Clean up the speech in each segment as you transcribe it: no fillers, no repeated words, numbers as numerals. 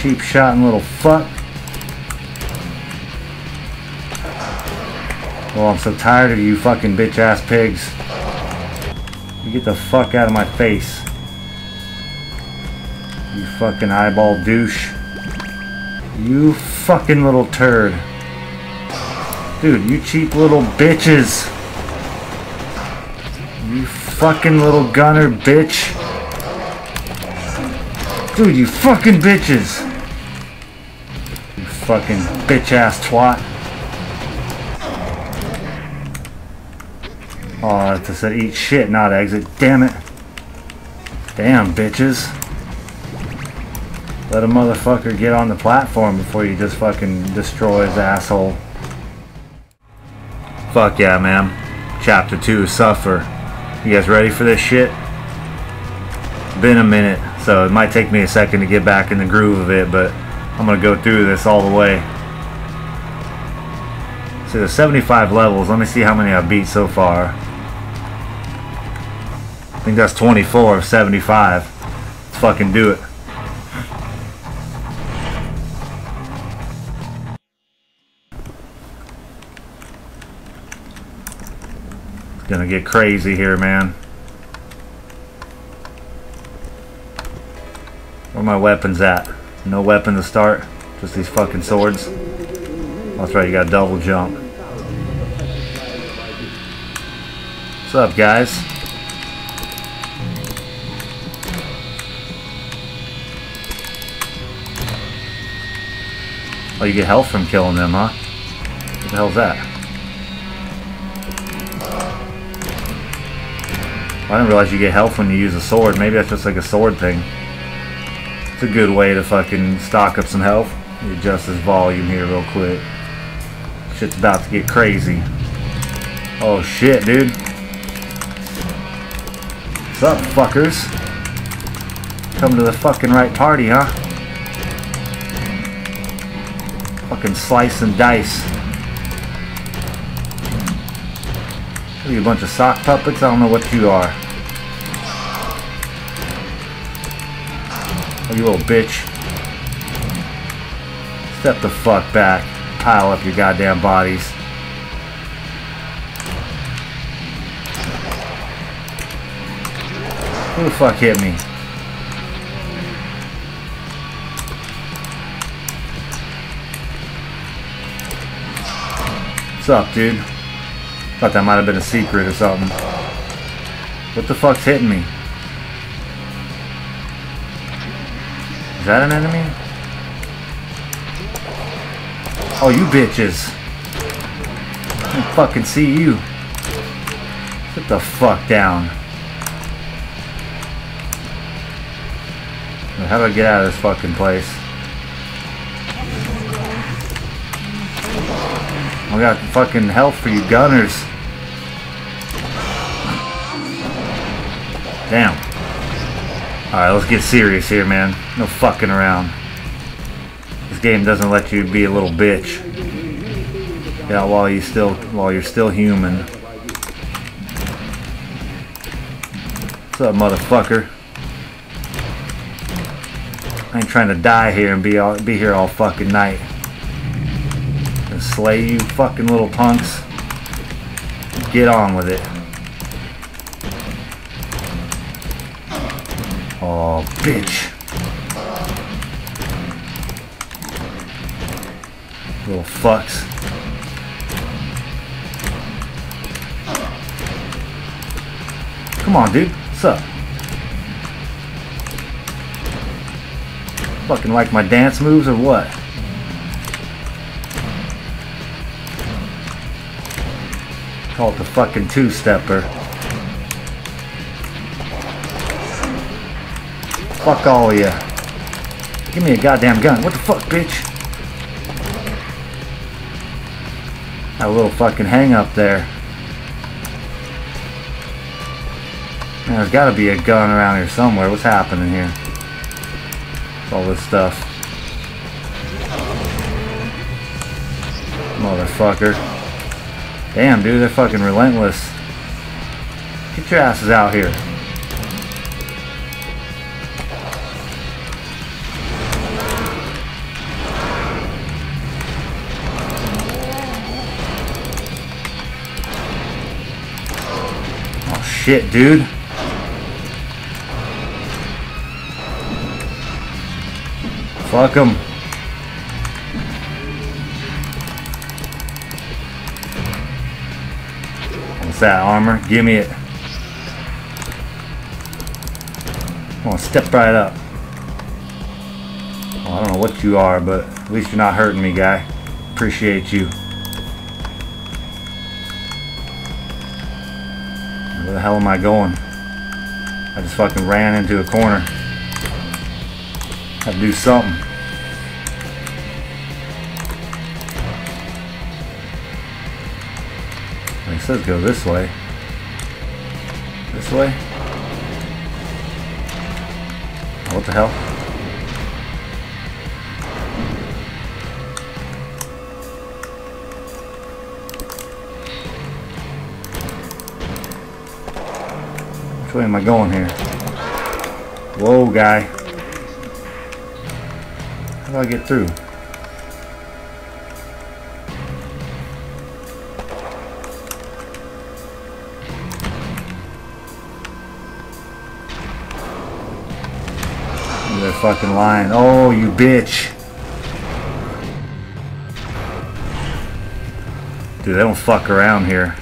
cheap shotting little fuck. Oh, I'm so tired of you fucking bitch ass pigs. You get the fuck out of my face. You fucking eyeball douche. You fucking little turd. Dude, you cheap little bitches. You fucking little gunner bitch. Dude, you fucking bitches. You fucking bitch ass twat. Oh, it said eat shit, not exit. Damn it. Damn, bitches. Let a motherfucker get on the platform before you just fucking destroy his asshole. Fuck yeah, man. Chapter 2, Suffer. You guys ready for this shit? It's been a minute, so it might take me a second to get back in the groove of it, but I'm gonna go through this all the way. So there's 75 levels. Let me see how many I've beat so far. I think that's 24 of 75. Let's fucking do it. It's gonna get crazy here, man. Where are my weapons at? No weapon to start? Just these fucking swords? That's right, you got double jump. What's up, guys? Oh, you get health from killing them, huh? What the hell's that? I didn't realize you get health when you use a sword. Maybe that's just like a sword thing. It's a good way to fucking stock up some health. Let me adjust this volume here real quick. Shit's about to get crazy. Oh shit, dude. What's up, fuckers? Come to the fucking right party, huh? Fucking slice and dice. What are you, a bunch of sock puppets? I don't know what you are. Oh, you little bitch. Step the fuck back. Pile up your goddamn bodies. Who the fuck hit me? What's up, dude? Thought that might have been a secret or something. What the fuck's hitting me? Is that an enemy? Oh, you bitches. I can fucking see you. Sit the fuck down. How do I get out of this fucking place? I got fucking health for you gunners. Damn. Alright, let's get serious here, man. No fucking around. This game doesn't let you be a little bitch. Yeah, while you're still human. What's up, motherfucker? I ain't trying to die here and be here all fucking night. And slay you fucking little punks. Get on with it. Oh, bitch. Little fucks. Come on, dude. What's up? Fucking like my dance moves or what? Call it the fucking two-stepper. Fuck all of you. Give me a goddamn gun. What the fuck, bitch? Got a little fucking hang up there. Man, there's gotta be a gun around here somewhere. What's happening here? What's all this stuff? Motherfucker. Damn, dude, they're fucking relentless. Get your asses out here. Shit, dude. Fuck him. What's that, armor? Give me it. Come on, step right up. Well, I don't know what you are, but at least you're not hurting me, guy. Appreciate you. Where the hell am I going? I just fucking ran into a corner. Had to do something. It says go this way. This way? Oh, what the hell? Which way am I going here? Whoa, guy. How do I get through? They're fucking lying. Oh, you bitch. Dude, they don't fuck around here.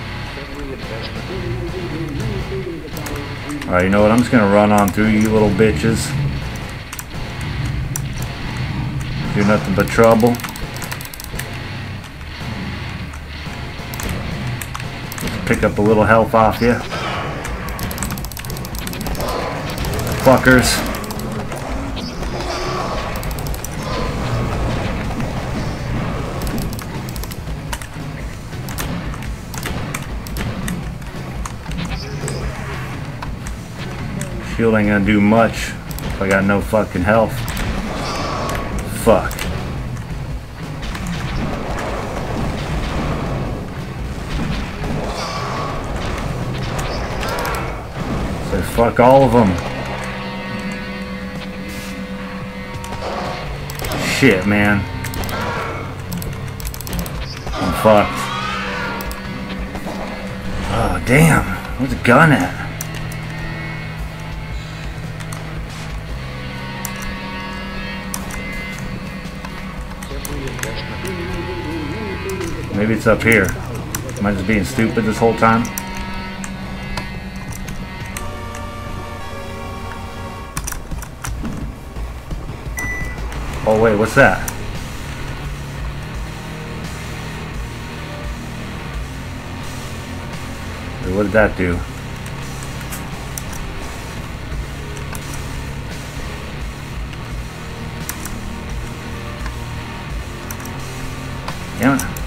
Alright, you know what? I'm just gonna run on through you little bitches. You're nothing but trouble. Let's pick up a little health off you. Fuckers. Shield ain't gonna do much if I got no fucking health. Fuck. So fuck all of them. Shit, man. I'm fucked. Oh, damn. Where's the gun at? Maybe it's up here. Am I just being stupid this whole time? Oh wait, what's that? Wait, what did that do? Damn it.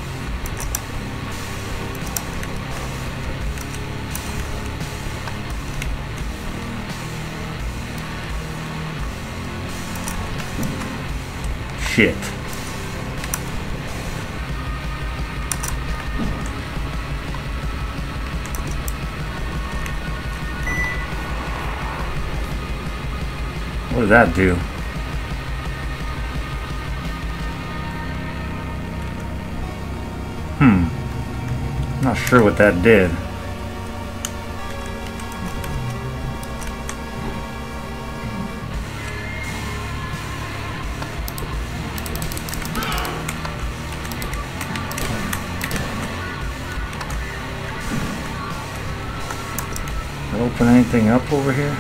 Shit. What did that do? Not sure what that did. Open anything up over here?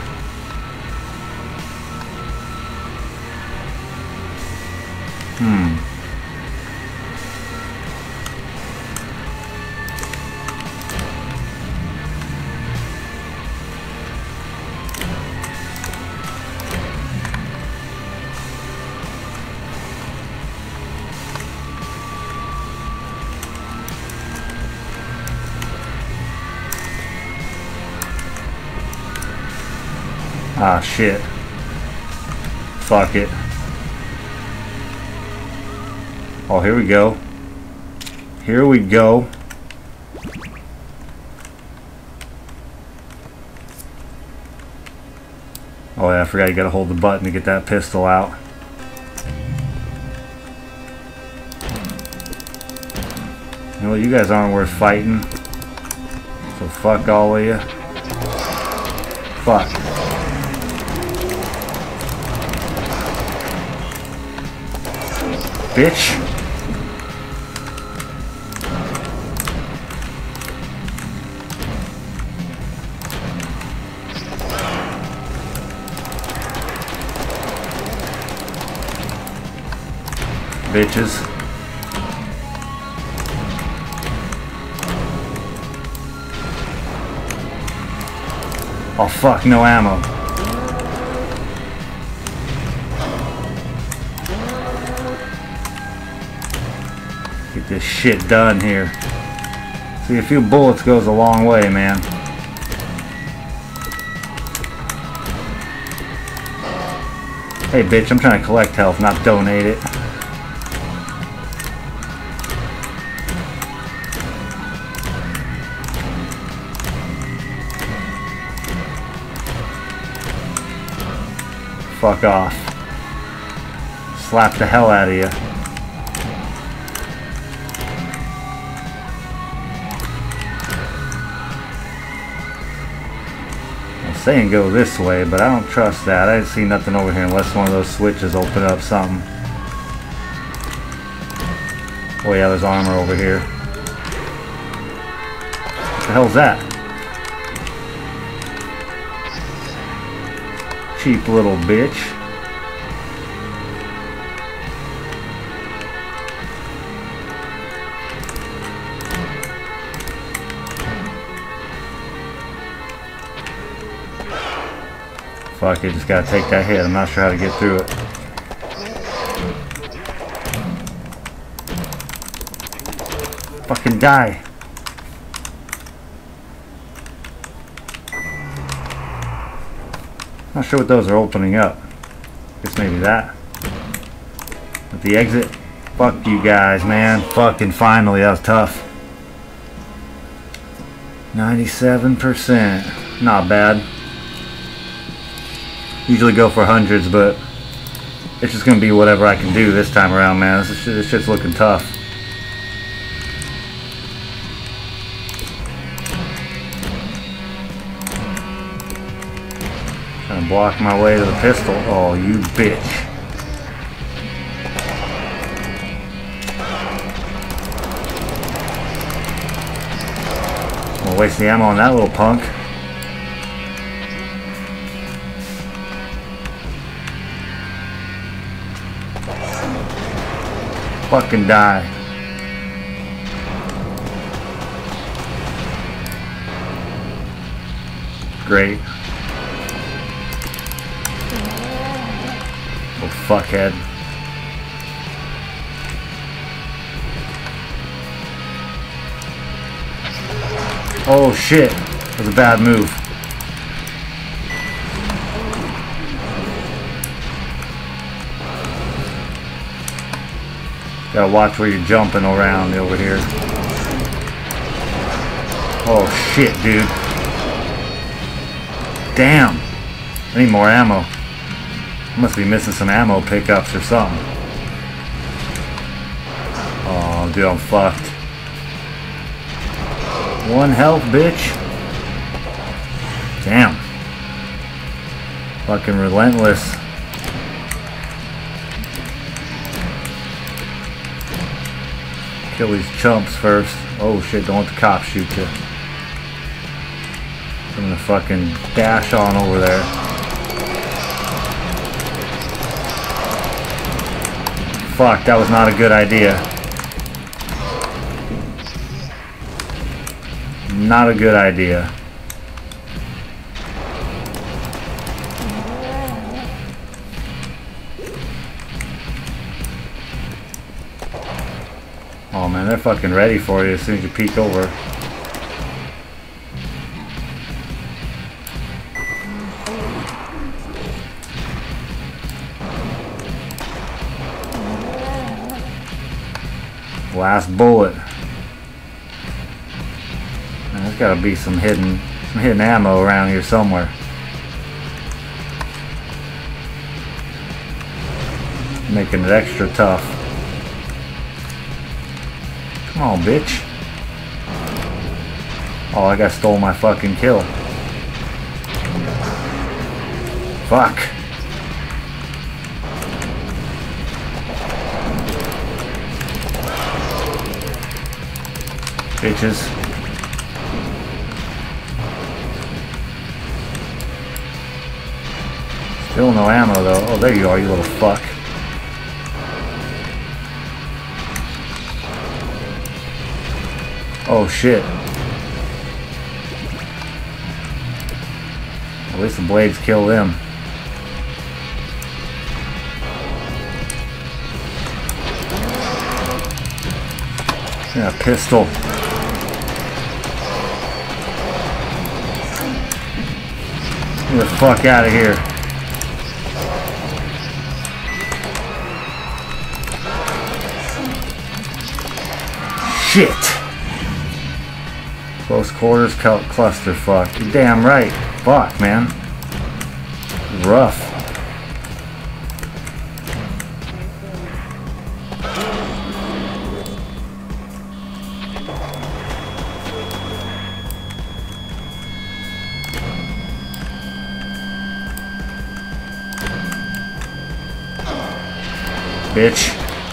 Ah, shit. Fuck it. Oh, here we go. Here we go. Oh yeah, I forgot you gotta hold the button to get that pistol out. You know what, you guys aren't worth fighting. So fuck all of you. Fuck. Bitch. Bitches. Oh fuck, no ammo. Get this shit done here. See, a few bullets goes a long way, man. Hey bitch, I'm trying to collect health, not donate it. Fuck off. Slap the hell out of you. I'm saying go this way, but I don't trust that. I didn't see nothing over here unless one of those switches open up something. Oh yeah, there's armor over here. What the hell's that? Cheap little bitch. Fuck it, just gotta take that hit. I'm not sure how to get through it. Fucking die. Not sure what those are opening up. Guess maybe that. At the exit. Fuck you guys, man. Fucking finally, that was tough. 97%. Not bad. Usually go for hundreds, but it's just gonna be whatever I can do this time around, man. This shit's looking tough. Trying to block my way to the pistol. Oh, you bitch. I'll waste the ammo on that little punk. Fucking die. Great. Oh, fuckhead. Oh shit. That was a bad move. Gotta watch where you're jumping around over here. Oh shit, dude. Damn. I need more ammo. I must be missing some ammo pickups or something. Oh, dude, I'm fucked. One health, bitch. Damn. Fucking relentless. Kill these chumps first. Oh shit, don't let the cops shoot you. I'm gonna fucking dash on over there. Fuck, that was not a good idea. Not a good idea. Oh man, they're fucking ready for you as soon as you peek over. Last bullet. Man, there's gotta be some hidden ammo around here somewhere. Making it extra tough. Come on, bitch. Oh, I got stole my fucking kill. Fuck. Bitches. Still no ammo though. Oh, there you are, you little fuck. Oh shit. At least the blades kill them. Yeah, pistol. Get the fuck out of here. Shit. Close quarters clusterfuck. You're damn right. Fuck, man. Rough. Bitch.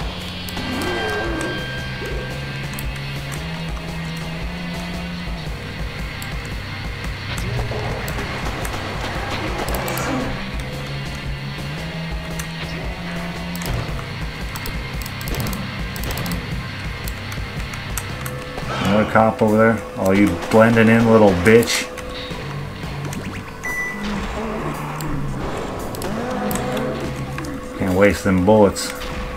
Another cop over there. Oh, you blending in, little bitch. Can't waste them bullets.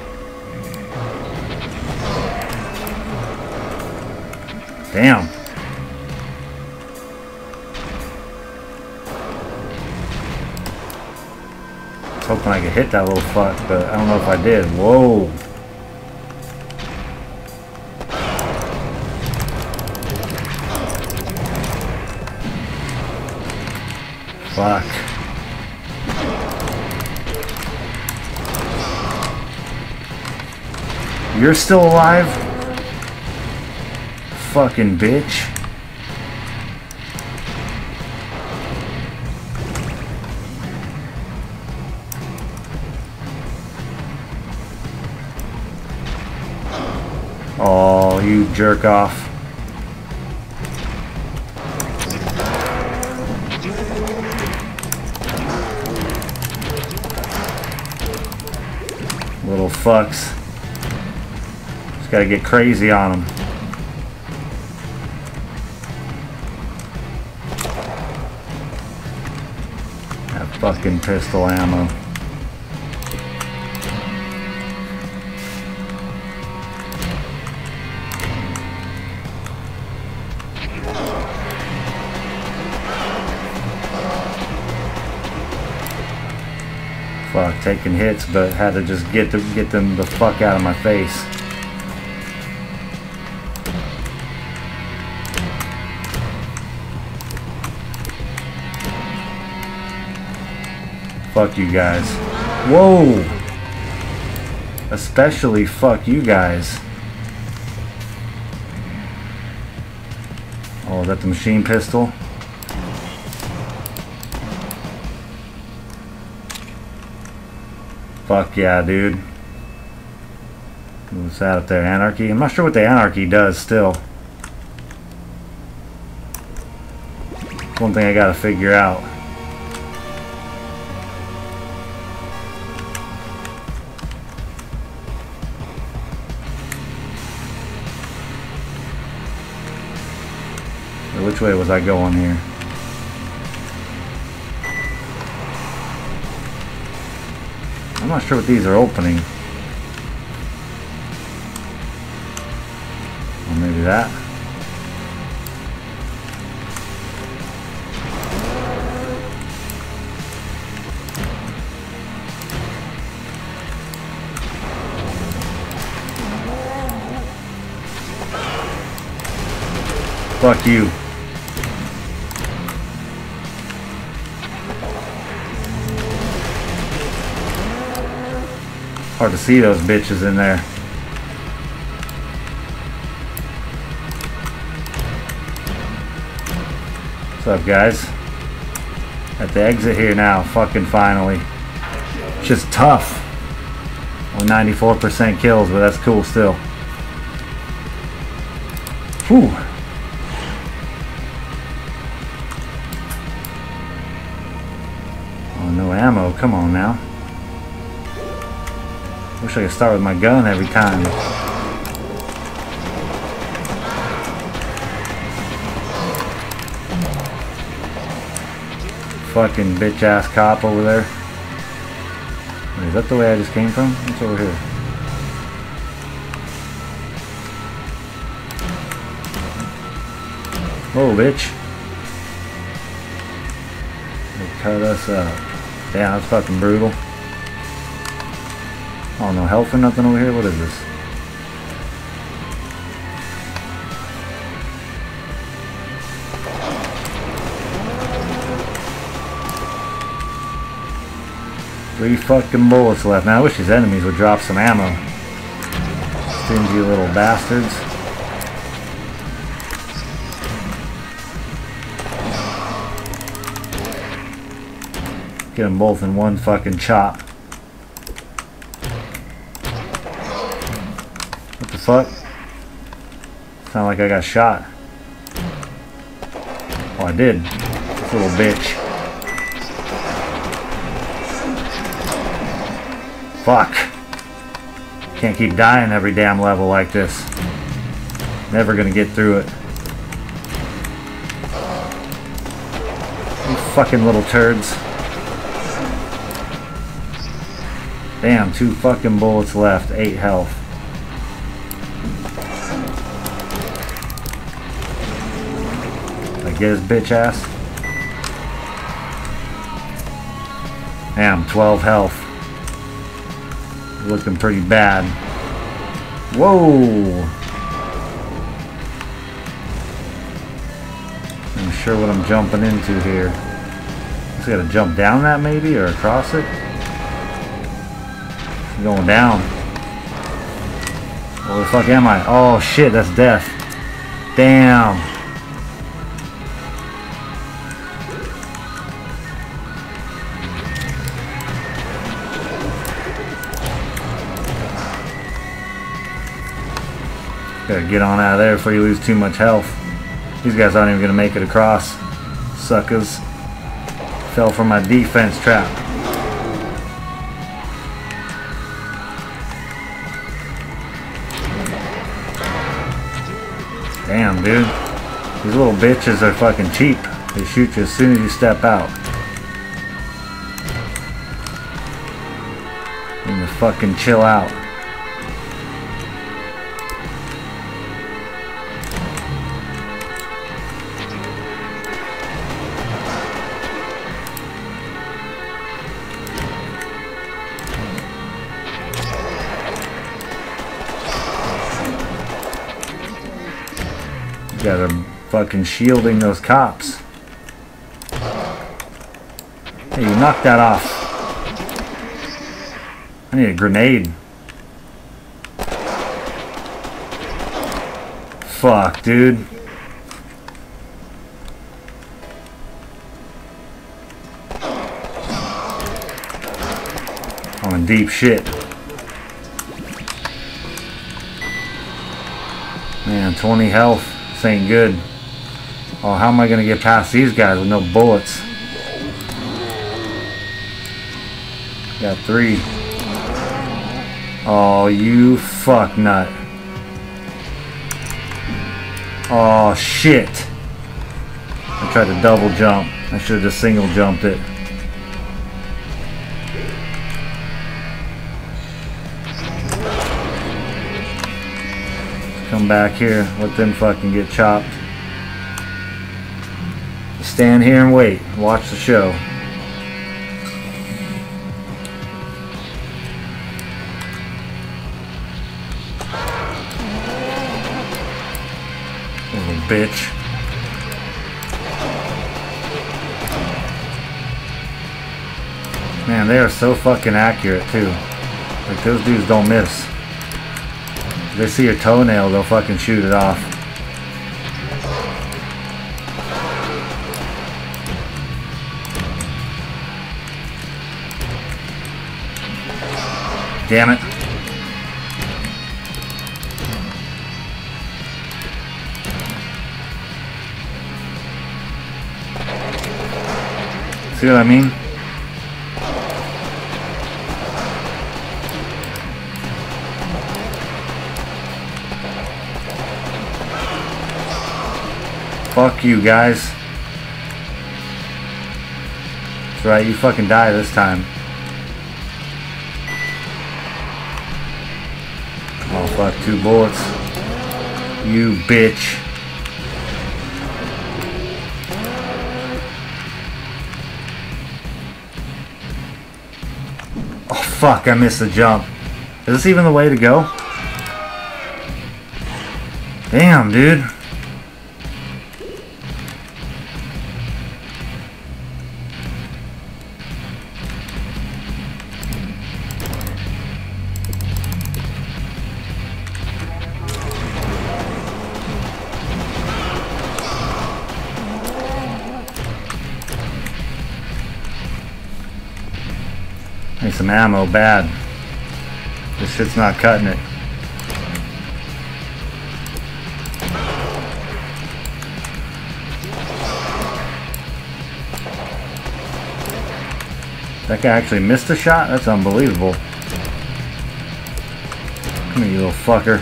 Damn. I was hoping I could hit that little fuck, but I don't know if I did. Whoa. Fuck. You're still alive? Fucking bitch. Oh, you jerk off. Little fucks. Just gotta get crazy on them. That fucking pistol ammo. Fuck, taking hits, but had to just get them the fuck out of my face. Fuck you guys. Whoa! Especially fuck you guys. Oh, is that the machine pistol? Fuck yeah, dude. What's that up there? Anarchy? I'm not sure what the anarchy does still. One thing I gotta figure out. Which way was I going here? I'm not sure what these are opening. Or maybe that. Fuck you. Hard to see those bitches in there. What's up, guys? At the exit here now, fucking finally. It's just tough. Only 94% kills, but that's cool still. Whew. Oh, no ammo. Come on now. Wish I could start with my gun every time. Fucking bitch ass cop over there. Wait, is that the way I just came from? What's over here? Oh, bitch. They cut us up. Damn, that's fucking brutal. Oh, no health or nothing over here? What is this? Three fucking bullets left. Now I wish these enemies would drop some ammo. Stingy little bastards. Get them both in one fucking chop. What the fuck? Sound like I got shot. Oh, I did. This little bitch. Fuck. Can't keep dying every damn level like this. Never gonna get through it. You fucking little turds. Damn, 2 fucking bullets left. 8 health. I get his bitch ass. Damn, 12 health. Looking pretty bad. Whoa! I'm sure what I'm jumping into here. Just gotta jump down that maybe, or across it. I'm going down. Where the fuck am I? Oh shit, that's death. Damn. Gotta get on out of there before you lose too much health. These guys aren't even gonna make it across. Suckers. Fell for my defense trap. Damn, dude. These little bitches are fucking cheap. They shoot you as soon as you step out. You need to fucking chill out. You guys are fucking shielding those cops. Hey, you knocked that off. I need a grenade. Fuck, dude. I'm in deep shit. Man, 20 health. This ain't good. Oh, how am I gonna get past these guys with no bullets? Got 3. Oh, you fuck nut. Oh, shit. I tried to double jump. I should have just single jumped it. Come back here, let them fucking get chopped. Just stand here and wait, watch the show. Little bitch. Man, they are so fucking accurate too. Like, those dudes don't miss. If they see your toenail, they'll fucking shoot it off. Damn it. See what I mean? Fuck you guys. That's right, you fucking die this time. Oh fuck, 2 bullets. You bitch. Oh fuck, I missed the jump. Is this even the way to go? Damn, dude. Need some ammo, bad. This shit's not cutting it. That guy actually missed a shot? That's unbelievable. Come here, you little fucker.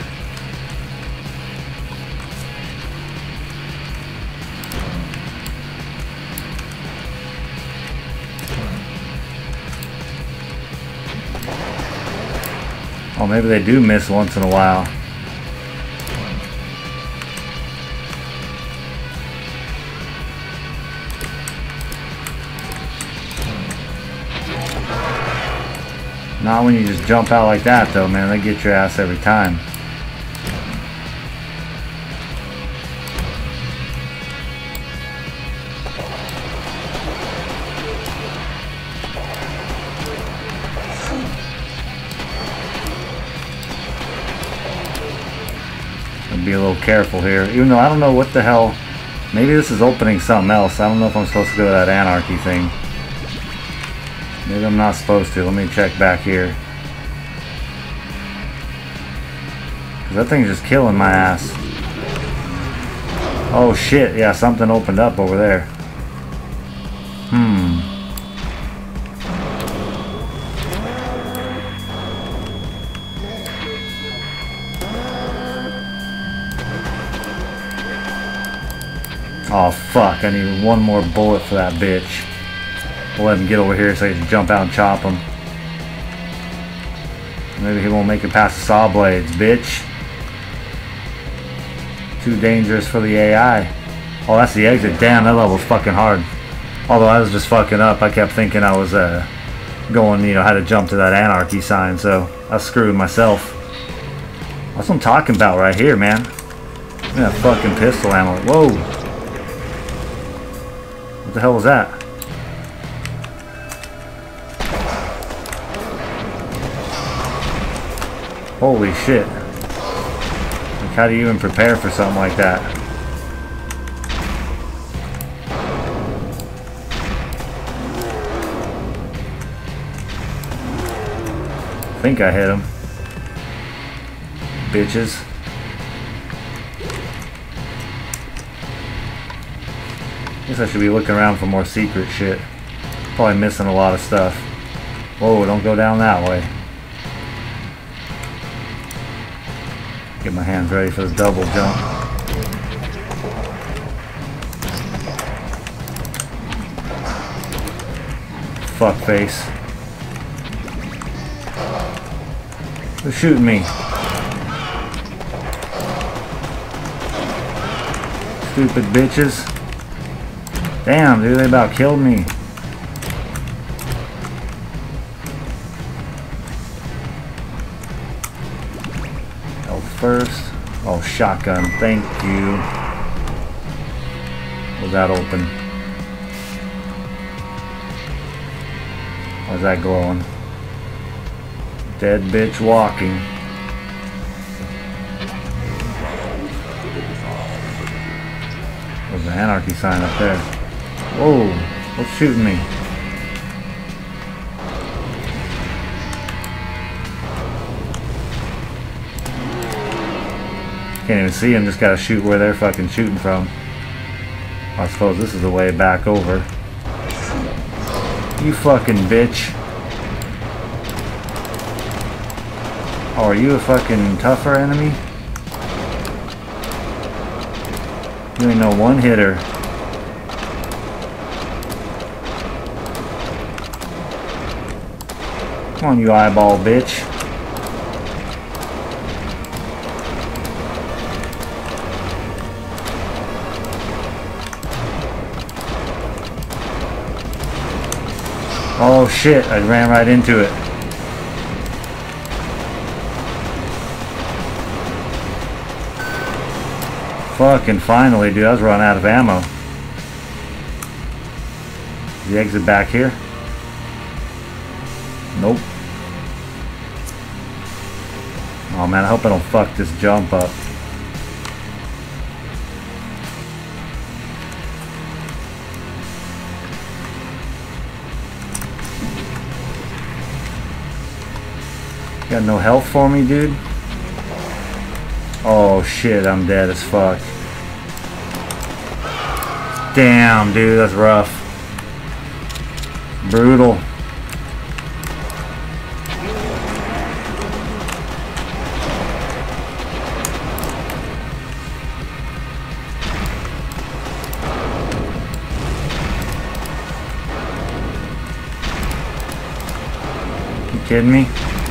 Oh, maybe they do miss once in a while. Not when you just jump out like that though, man. They get your ass every time. Be a little careful here, even though I don't know what the hell. Maybe this is opening something else. I don't know if I'm supposed to go to that anarchy thing. Maybe I'm not supposed to. Let me check back here, because that thing's just killing my ass. Oh shit, yeah, something opened up over there. Oh fuck, I need 1 more bullet for that bitch. We'll let him get over here so I can jump out and chop him. Maybe he won't make it past the saw blades, bitch. Too dangerous for the AI. Oh, that's the exit. Damn, that level's fucking hard. Although I was just fucking up. I kept thinking I was going, you know, how to jump to that anarchy sign, so I screwed myself. That's what I'm talking about right here, man. Look at that fucking pistol ammo. Whoa. What the hell was that? Holy shit. Like, how do you even prepare for something like that? I think I hit him. Bitches. Guess I should be looking around for more secret shit. Probably missing a lot of stuff. Whoa, don't go down that way. Get my hands ready for the double jump. Fuck face. They're shooting me. Stupid bitches. Damn, dude, they about killed me. Oh, first. Oh, shotgun. Thank you. Was that open? Why's that glowing? Dead bitch walking. There's an anarchy sign up there. Whoa, what's shooting me? Can't even see them, just gotta shoot where they're fucking shooting from. I suppose this is the way back over. You fucking bitch. Oh, are you a fucking tougher enemy? You ain't no one hitter. Come on, you eyeball bitch. Oh shit, I ran right into it. Fucking finally, dude, I was running out of ammo. Is the exit back here? Nope. Oh man, I hope I don't fuck this jump up. Got no health for me, dude? Oh shit, I'm dead as fuck. Damn, dude, that's rough. Brutal. You kidding me?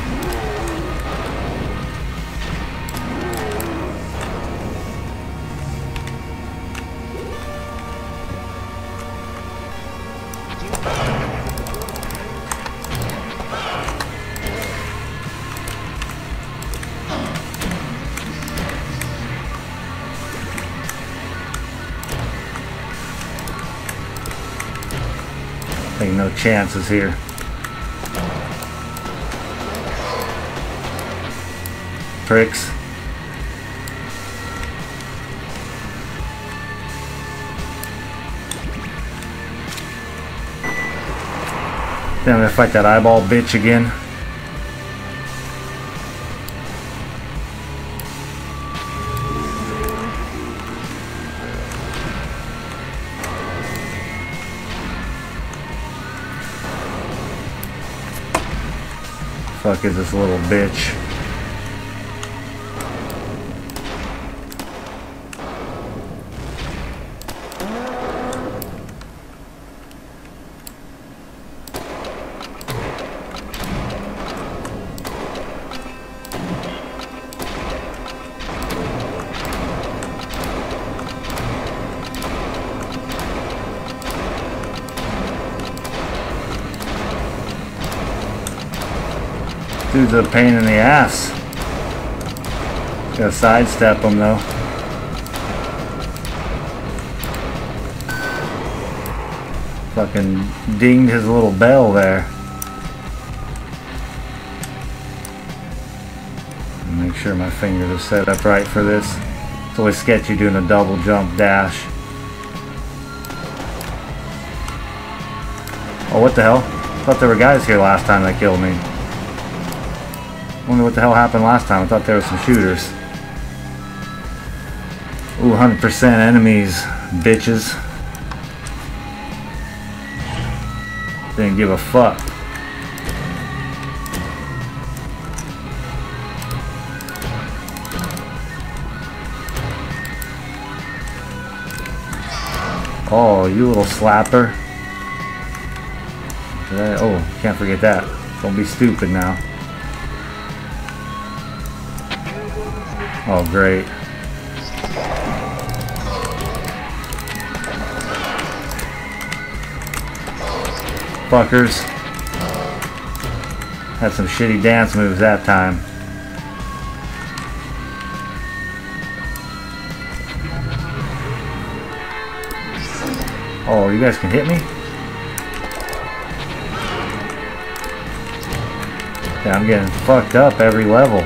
Take no chances here. Pricks. Then I'm gonna fight that eyeball bitch again. Fuck is this little bitch? Dude's a pain in the ass. Gotta sidestep him though. Fucking dinged his little bell there. Make sure my fingers are set up right for this. It's always sketchy doing a double jump dash. Oh, what the hell? I thought there were guys here last time that killed me. Wonder what the hell happened last time. I thought there were some shooters. Ooh, 100% enemies, bitches. Didn't give a fuck. Oh, you little slapper. Oh, can't forget that. Don't be stupid now. Oh, great. Fuckers. Had some shitty dance moves that time. Oh, you guys can hit me? Yeah, I'm getting fucked up every level.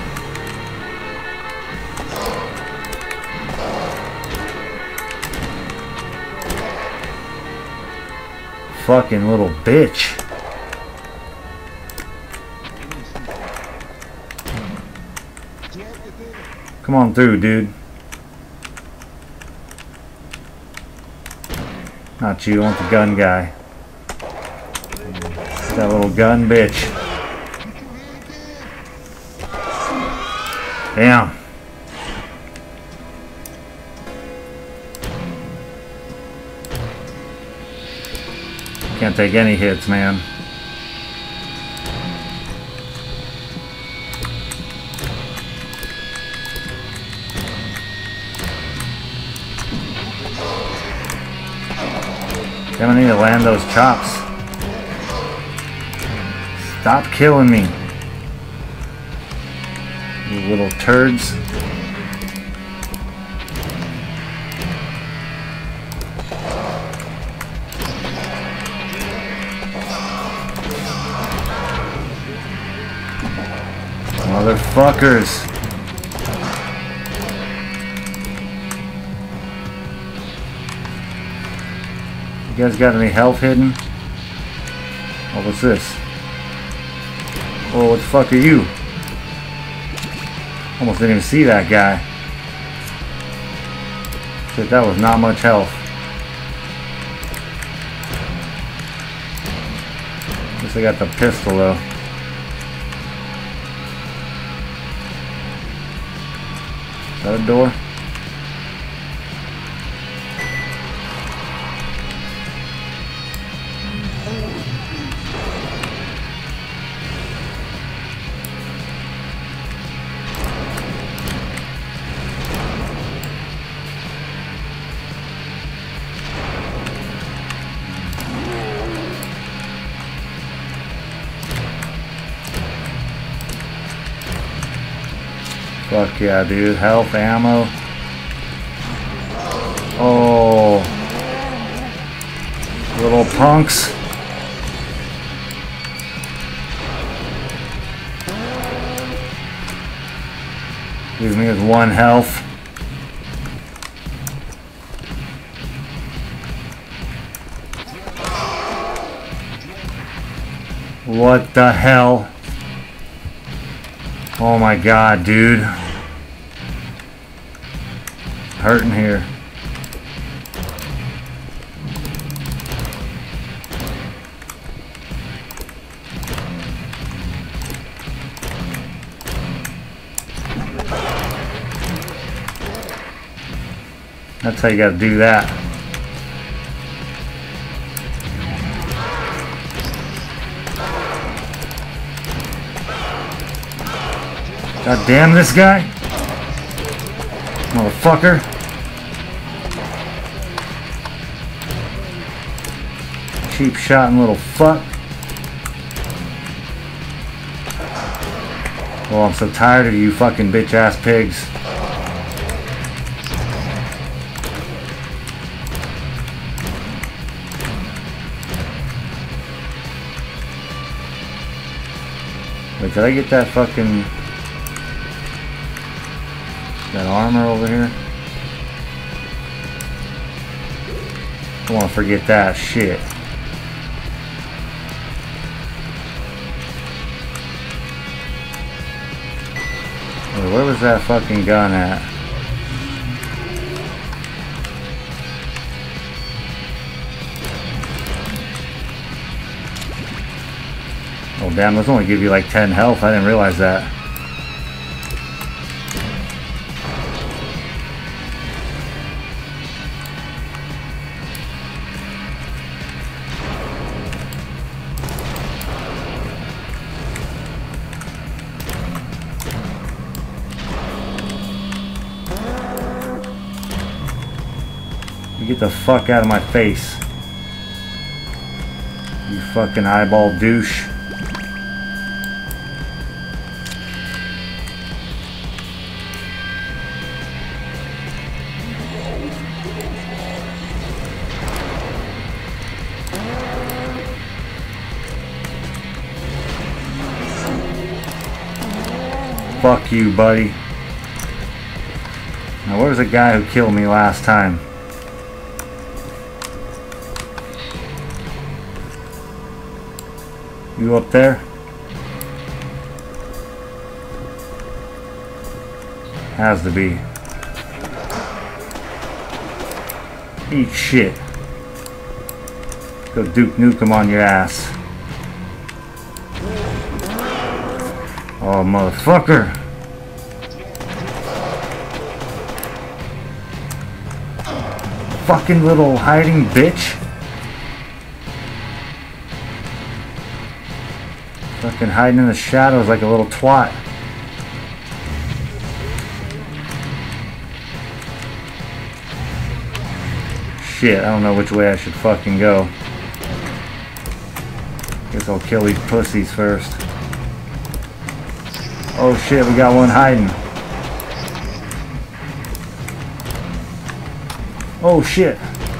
Fucking little bitch. Come on through, dude. Not you, I want the gun guy. That little gun bitch. Damn. Can't take any hits, man. Damn, I need to land those chops. Stop killing me. You little turds. Motherfuckers. You guys got any health hidden? Oh, what's this? Oh, what the fuck are you? Almost didn't even see that guy. Shit, that was not much health. Guess I got the pistol though. Is that a door? Fuck yeah, dude. Health, ammo. Oh. Little punks. Leaves me with 1 health. What the hell? Oh my god, dude. Hurting here. That's how you gotta do that. God damn this guy. Motherfucker. Cheap shotting little fuck. Oh, I'm so tired of you fucking bitch ass pigs. Wait, did I get that fucking... that armor over here? I don't want to forget that shit. Wait, where was that fucking gun at? Oh damn, those only give you like 10 health. I didn't realize that. Get the fuck out of my face. You fucking eyeball douche. Fuck you, buddy. Now where's the guy who killed me last time? You up there? Has to be. Eat shit. Go Duke Nukem on your ass. Oh, motherfucker. Fucking little hiding bitch. Fucking hiding in the shadows like a little twat. Shit, I don't know which way I should fucking go. Guess I'll kill these pussies first. Oh shit, we got one hiding. Oh shit.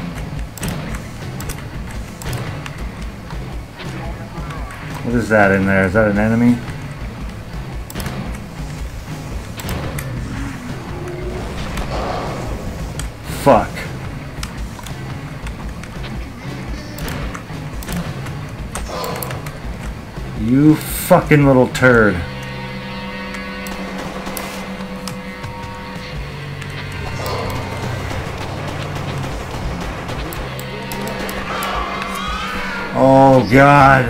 What is that in there? Is that an enemy? Fuck. You fucking little turd. Oh God.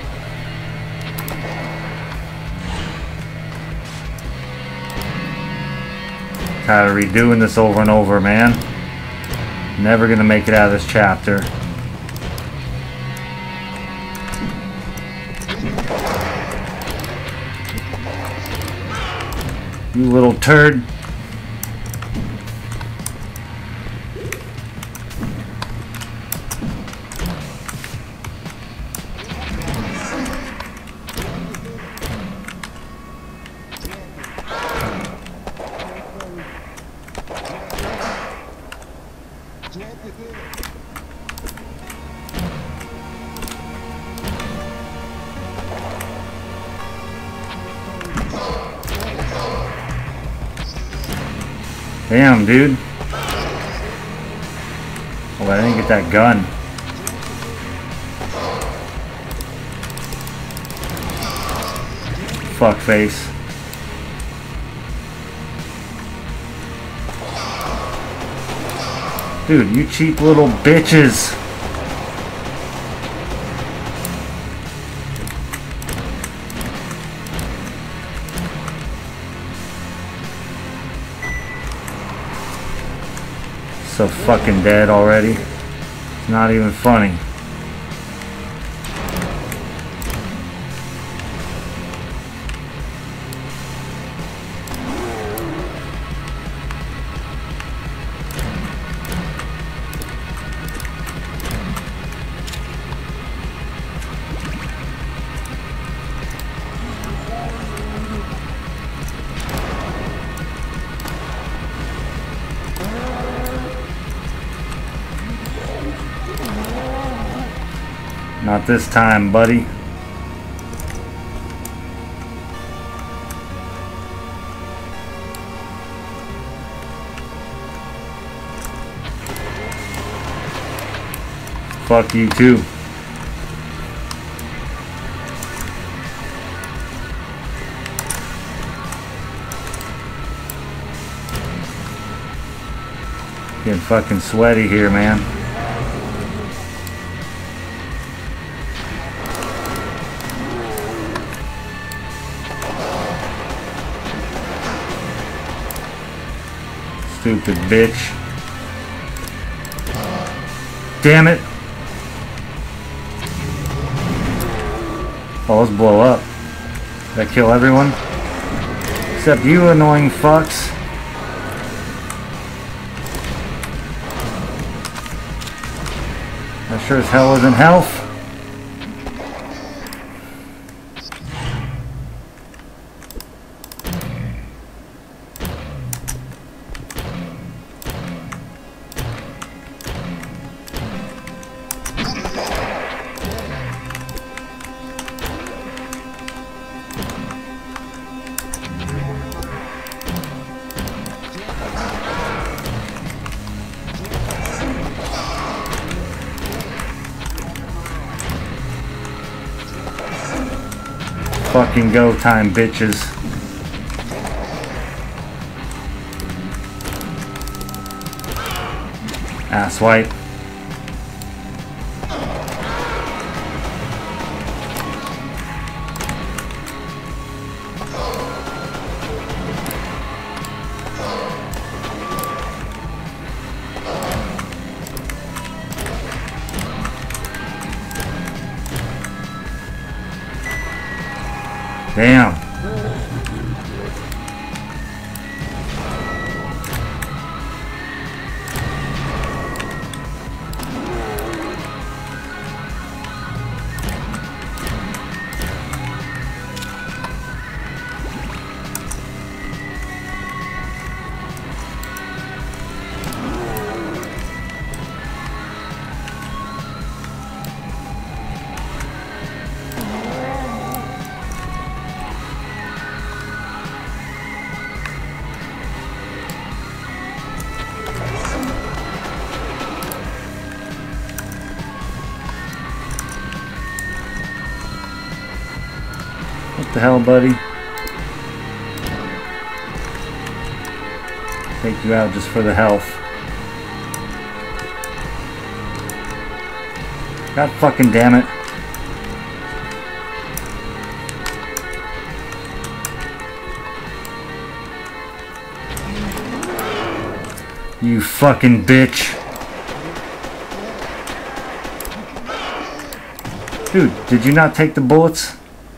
Tired of redoing this over and over, man. Never gonna make it out of this chapter. You little turd. Damn, dude. Oh, I didn't get that gun. Fuckface. Dude, you cheap little bitches. So fucking dead already. It's not even funny. Not this time, buddy. Fuck you too. Getting fucking sweaty here, man. Stupid bitch. Damn it. Oh, let's blow up. Did I kill everyone? Except you annoying fucks. That sure as hell isn't health. Fucking go time, bitches. Asswipe. Damn. What the hell, buddy? Take you out just for the health. God fucking damn it. You fucking bitch. Dude, did you not take the bullets?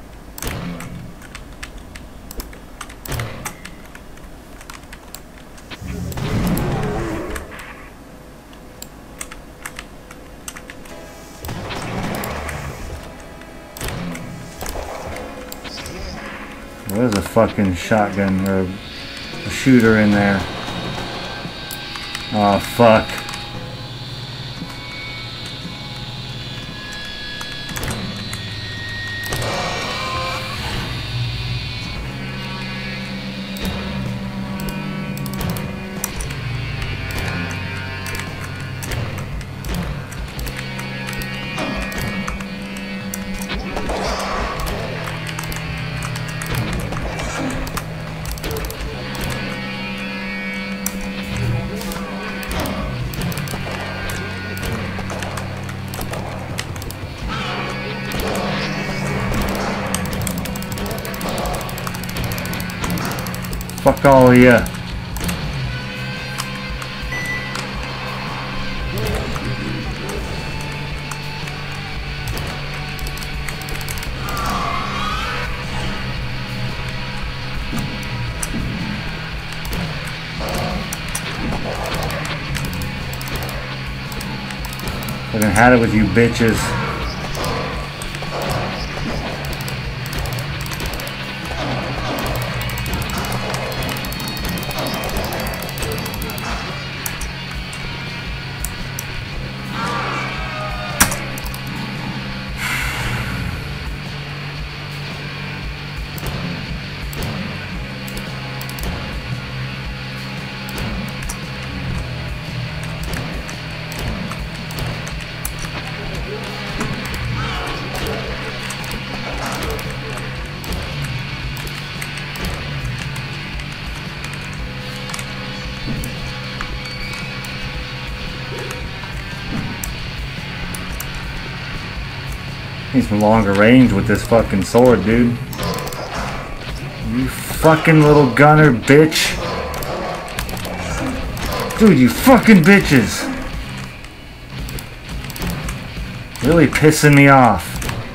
There's a fucking shotgun or a shooter in there. Oh fuck. Fuck all of ya. Fucking had it with you bitches. Need some longer range with this fucking sword, dude. You fucking little gunner bitch. Dude, you fucking bitches. Really pissing me off.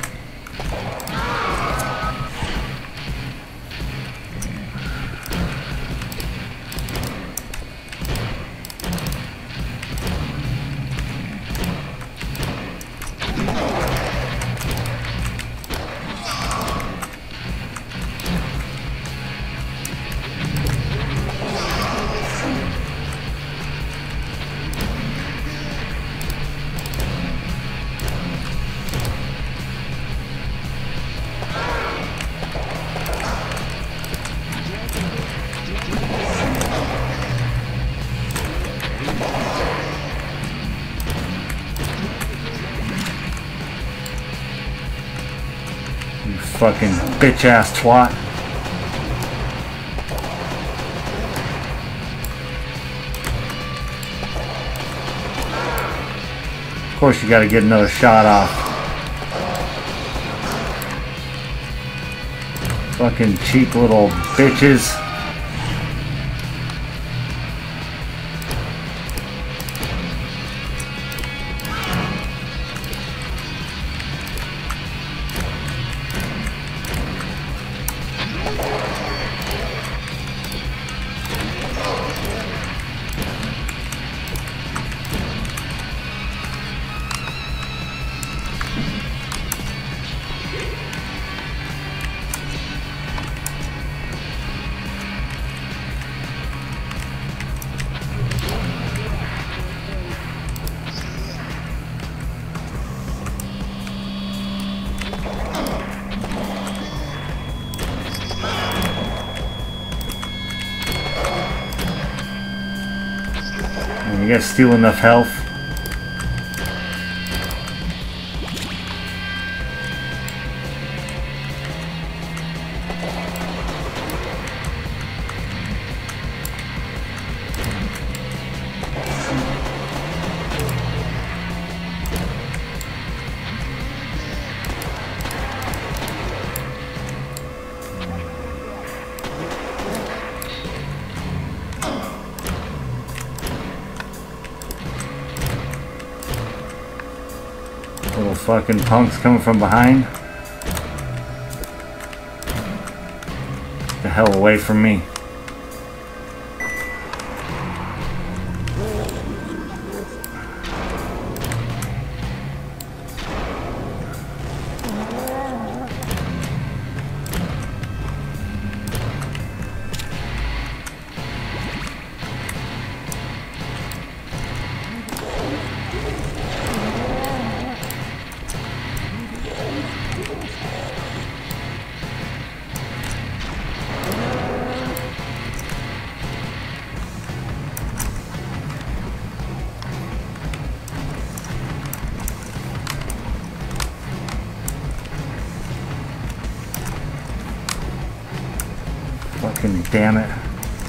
Fucking bitch ass twat. course you gotta get another shot off. Fucking cheap little bitches. You gotta steal enough health. Little fucking punks coming from behind. Get the hell away from me. Fucking damn it.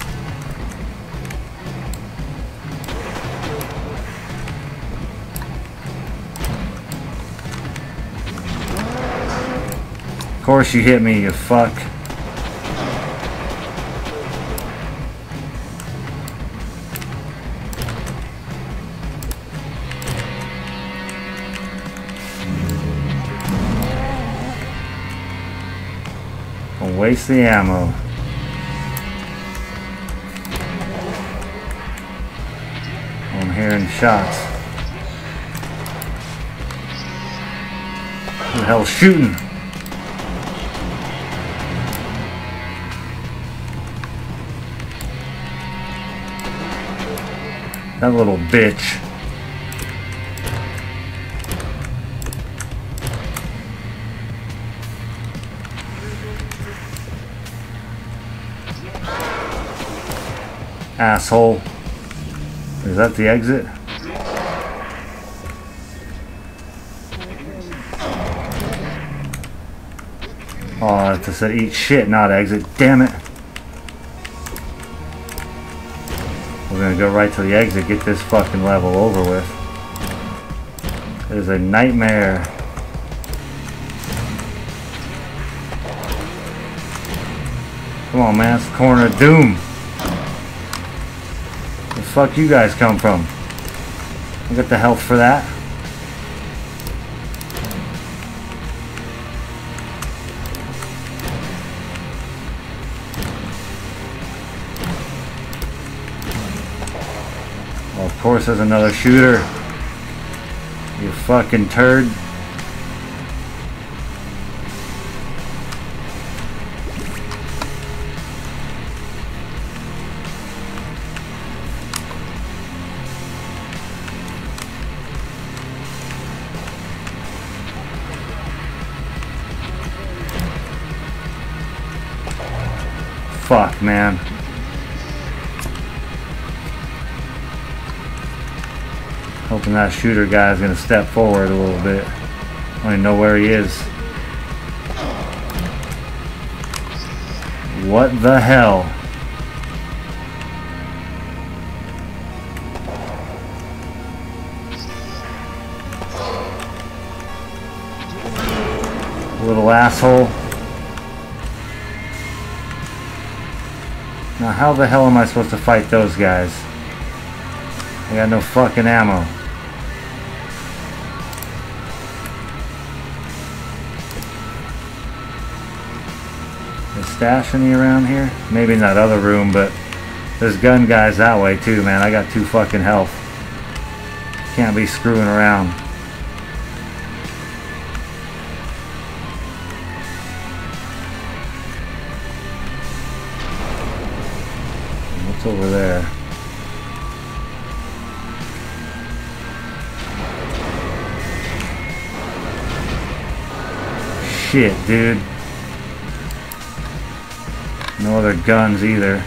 Of course you hit me, you fuck. Don't waste the ammo. I'm hearing shots. Who the hell's shooting? That little bitch. Asshole. Is that the exit? Oh, it said eat shit, not exit. Damn it. We're gonna go right to the exit, get this fucking level over with. It is a nightmare. Come on, man, it's the corner of doom. Where the fuck you guys come from? I got the health for that. Well, of course there's another shooter. You fucking turd. Fuck, man. Hoping that shooter guy is going to step forward a little bit. I don't even know where he is. What the hell? Little asshole. Now how the hell am I supposed to fight those guys? I got no fucking ammo. Is stash any around here? Maybe in that other room, but there's gun guys that way too, man. I got 2 fucking health. Can't be screwing around. What's over there? Shit, dude. No other guns either.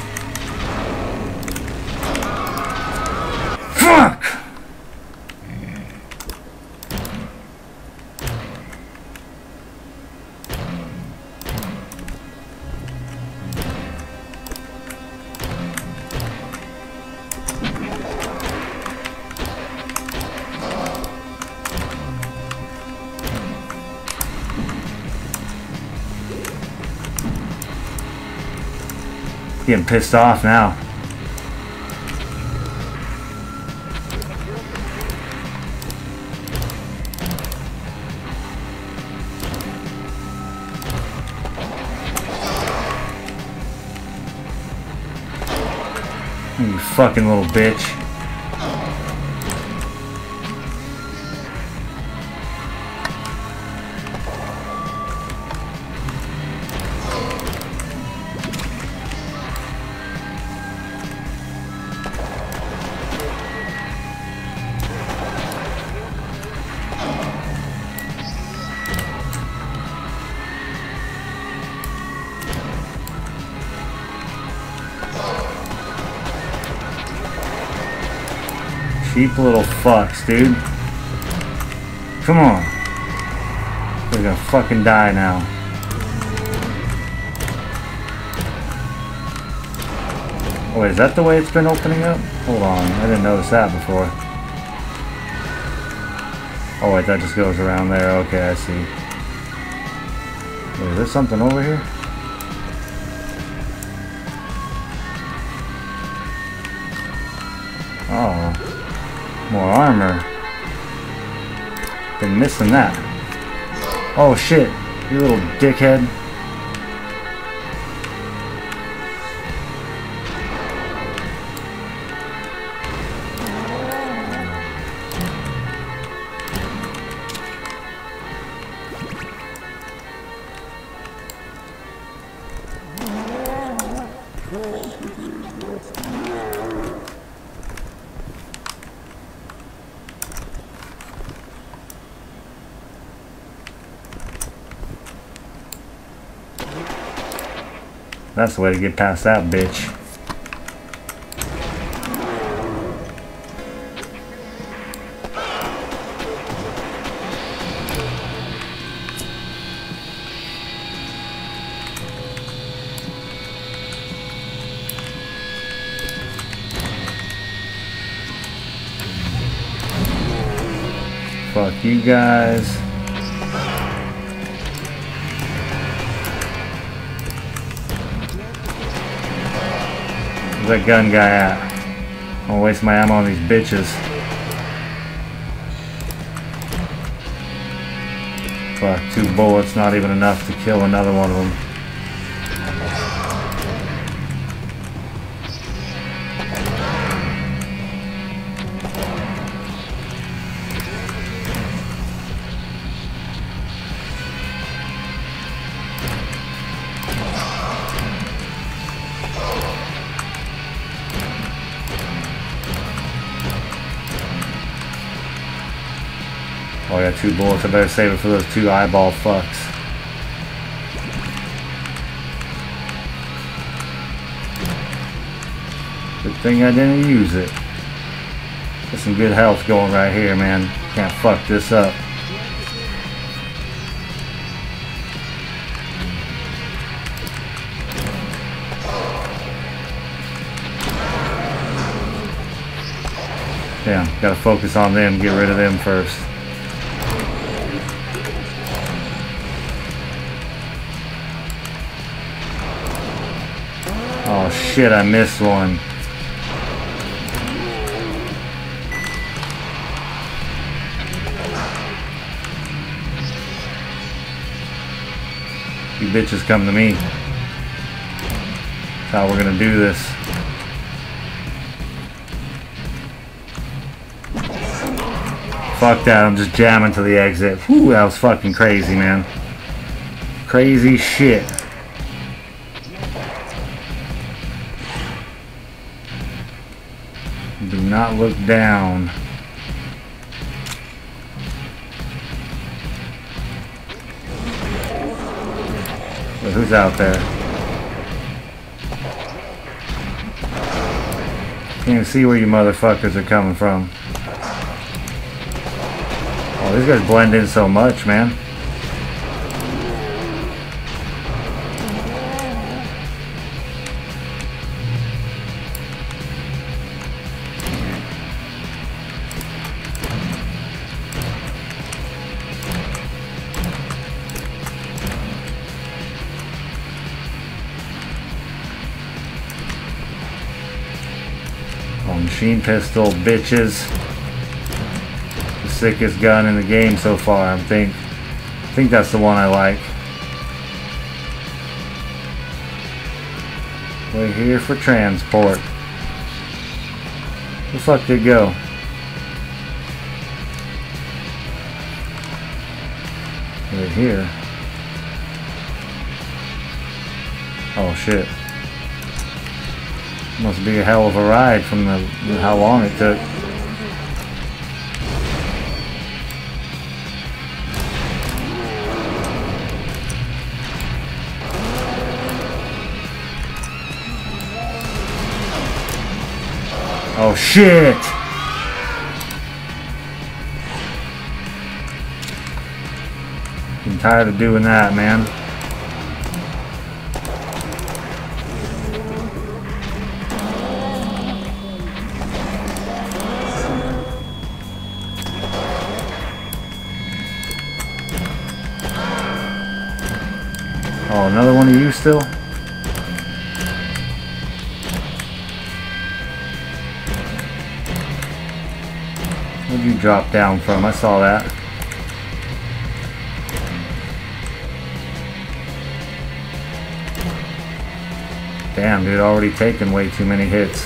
Fuck! Getting pissed off now. You fucking little bitch. Cheap little fucks, dude. Come on. They're gonna fucking die now. Oh, wait, is that the way it's been opening up? Hold on, I didn't notice that before. Oh wait, that just goes around there. Okay, I see. Wait, is there something over here? Oh. More armor. Been missing that. Oh shit, you little dickhead. That's the way to get past that bitch. Fuck you guys. Where's that gun guy at? I'm gonna waste my ammo on these bitches. Fuck, 2 bullets, not even enough to kill another one of them. Oh, I got 2 bullets. I better save it for those 2 eyeball fucks. Good thing I didn't use it. Got some good health going right here, man. Can't fuck this up. Damn, gotta focus on them, get rid of them first. Oh shit, I missed one. You bitches come to me. That's how we're gonna do this. Fuck that, I'm just jamming to the exit. Whew, that was fucking crazy, man. Crazy shit. Do not look down. But who's out there? Can't even see where you motherfuckers are coming from. Oh, these guys blend in so much, man. Oh, machine pistol, bitches. The sickest gun in the game so far. I think that's the one I like. We're here for transport. Where the fuck did it go? Right here. Oh shit. Must be a hell of a ride from how long it took. Oh shit! I'm tired of doing that, man. Oh, another one of you still? Where'd you drop down from? I saw that. Damn, dude, already taken way too many hits.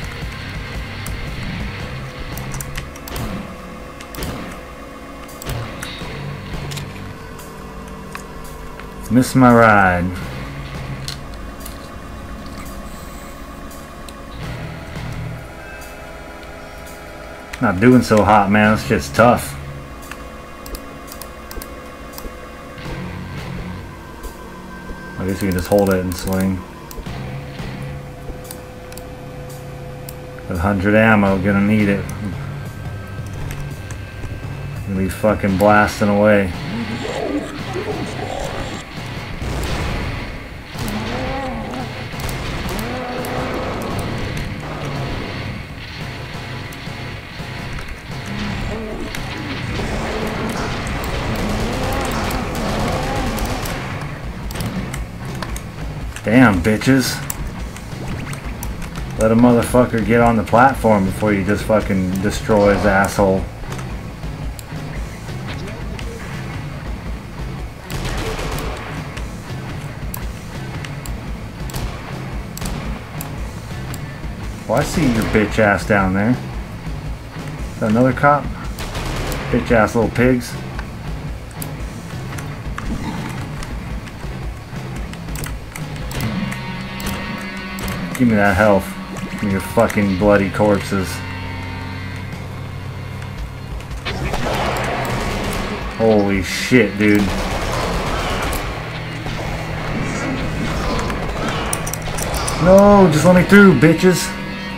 Missed my ride. Not doing so hot, man. It's just tough. I guess you can just hold it and swing. 100 ammo, gonna need it. Gonna be fucking blasting away. Damn, bitches. Let a motherfucker get on the platform before you just fucking destroy his asshole. Well, I see your bitch ass down there. Is that another cop? Bitch ass little pigs. Give me that health. Give me your fucking bloody corpses. Holy shit, dude. No, just let me through, bitches.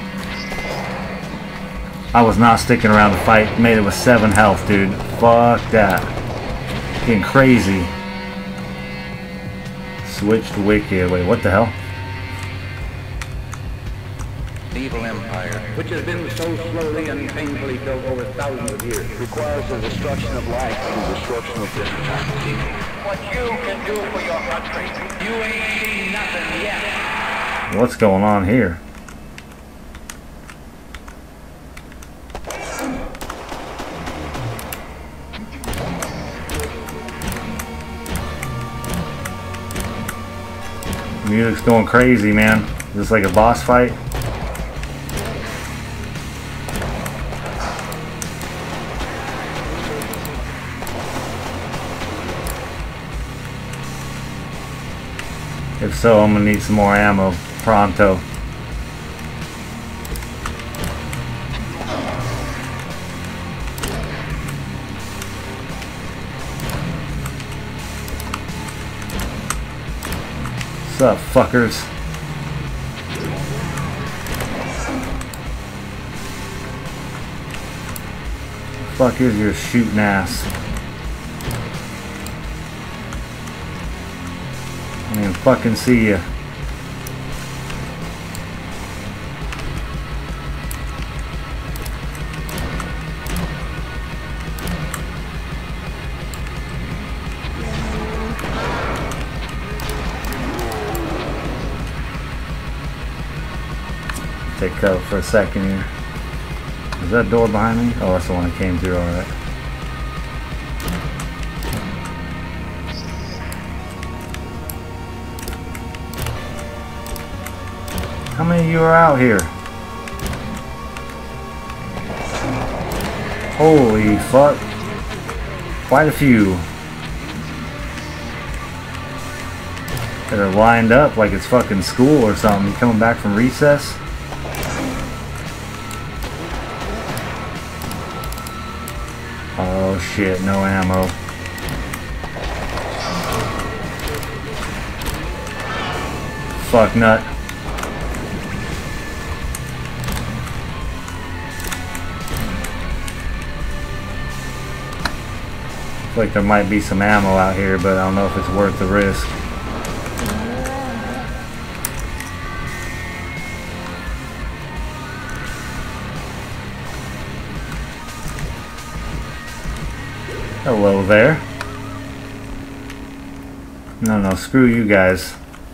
I was not sticking around to fight. Made it with 7 health, dude. Fuck that. Getting crazy. Switched wicked. Wait, what the hell? Evil empire, which has been so slowly and painfully built over thousands of years, requires the destruction of life and the destruction of different types of people. What you can do for your country, you ain't seen nothing yet. What's going on here? Music's going crazy, man. Is this like a boss fight? If so, I'm gonna need some more ammo pronto. What's up, fuckers? Fuck is your shooting ass? I didn't fucking see you. Take cover for a second here. Is that door behind me? Oh, that's the one that came through, alright. How many of you are out here? Holy fuck. Quite a few. That are lined up like it's fucking school or something. You coming back from recess? Oh shit, no ammo. Fuck nut. Looks like there might be some ammo out here, but I don't know if it's worth the risk. Hello there. No, screw you guys.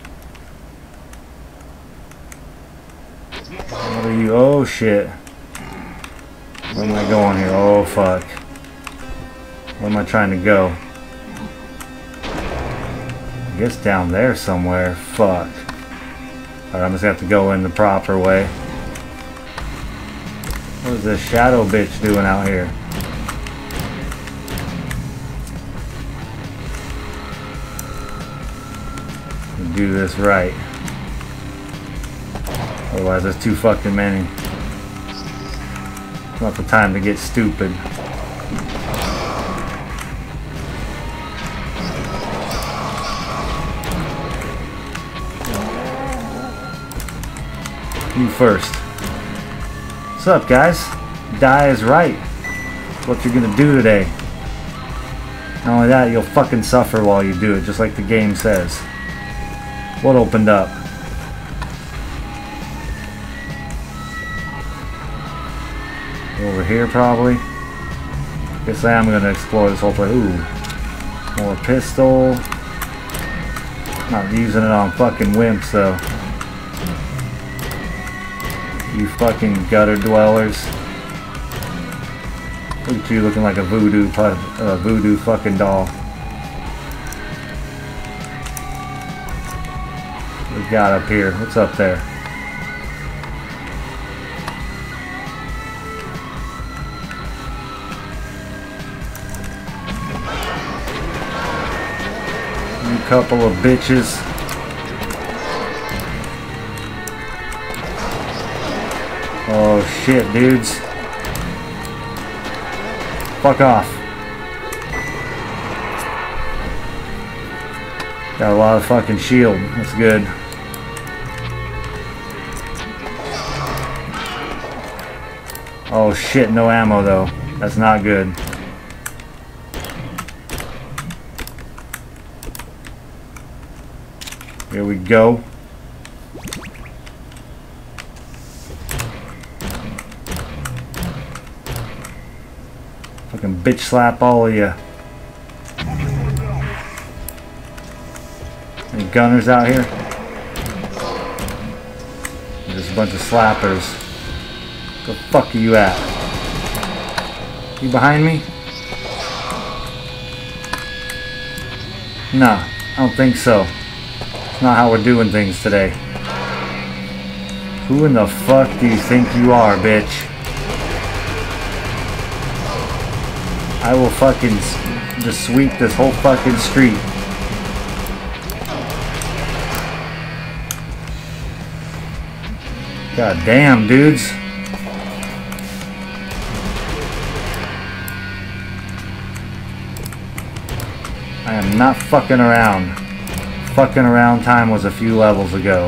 What are you? Oh shit. Where am I going here? Oh fuck. Where am I trying to go? I guess down there somewhere. Fuck. Alright, I'm just gonna have to go in the proper way. What is this shadow bitch doing out here? Do this right. Otherwise there's too fucking many. It's not the time to get stupid. You first. What's up, guys? Die is right. What you're gonna do today. Not only that, you'll fucking suffer while you do it, just like the game says. What opened up? Over here, probably. Guess I am gonna explore this whole place. Ooh, more pistol. Not using it on fucking wimps though. You fucking gutter dwellers. Look at you looking like a voodoo fucking doll. What we got up here? What's up there? You couple of bitches. Oh shit, dudes. Fuck off. Got a lot of fucking shield. That's good. Oh shit, no ammo though. That's not good. Here we go. Fucking bitch slap all of you. Any gunners out here? Just a bunch of slappers. The fuck are you at? You behind me? Nah, I don't think so. It's not how we're doing things today. Who in the fuck do you think you are, bitch? I will fucking just sweep this whole fucking street. God damn, dudes. I am not fucking around. Fucking around time was a few levels ago.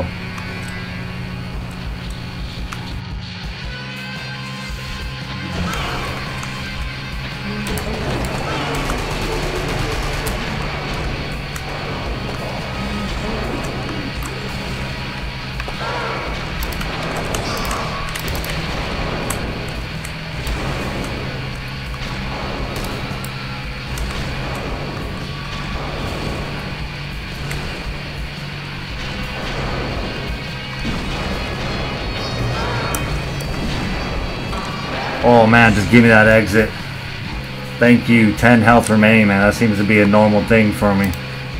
Oh man, just give me that exit. Thank you. 10 health remaining, man. That seems to be a normal thing for me.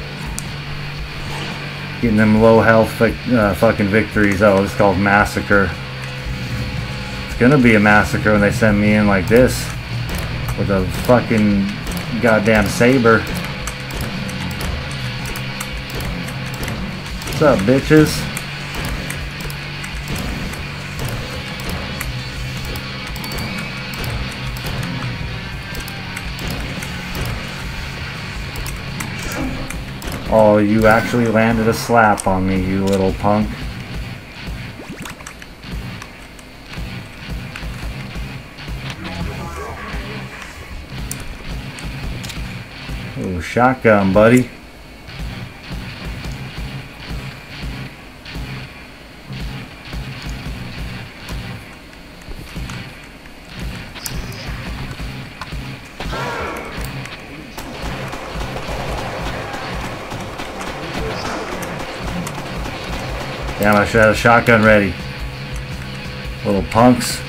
Getting them low health fucking victories. Oh, it's called massacre. It's gonna be a massacre when they send me in like this. With a fucking goddamn saber. What's up, bitches? Oh, you actually landed a slap on me, you little punk. Oh, shotgun, buddy. Damn, I should have had a shotgun ready. Little punks.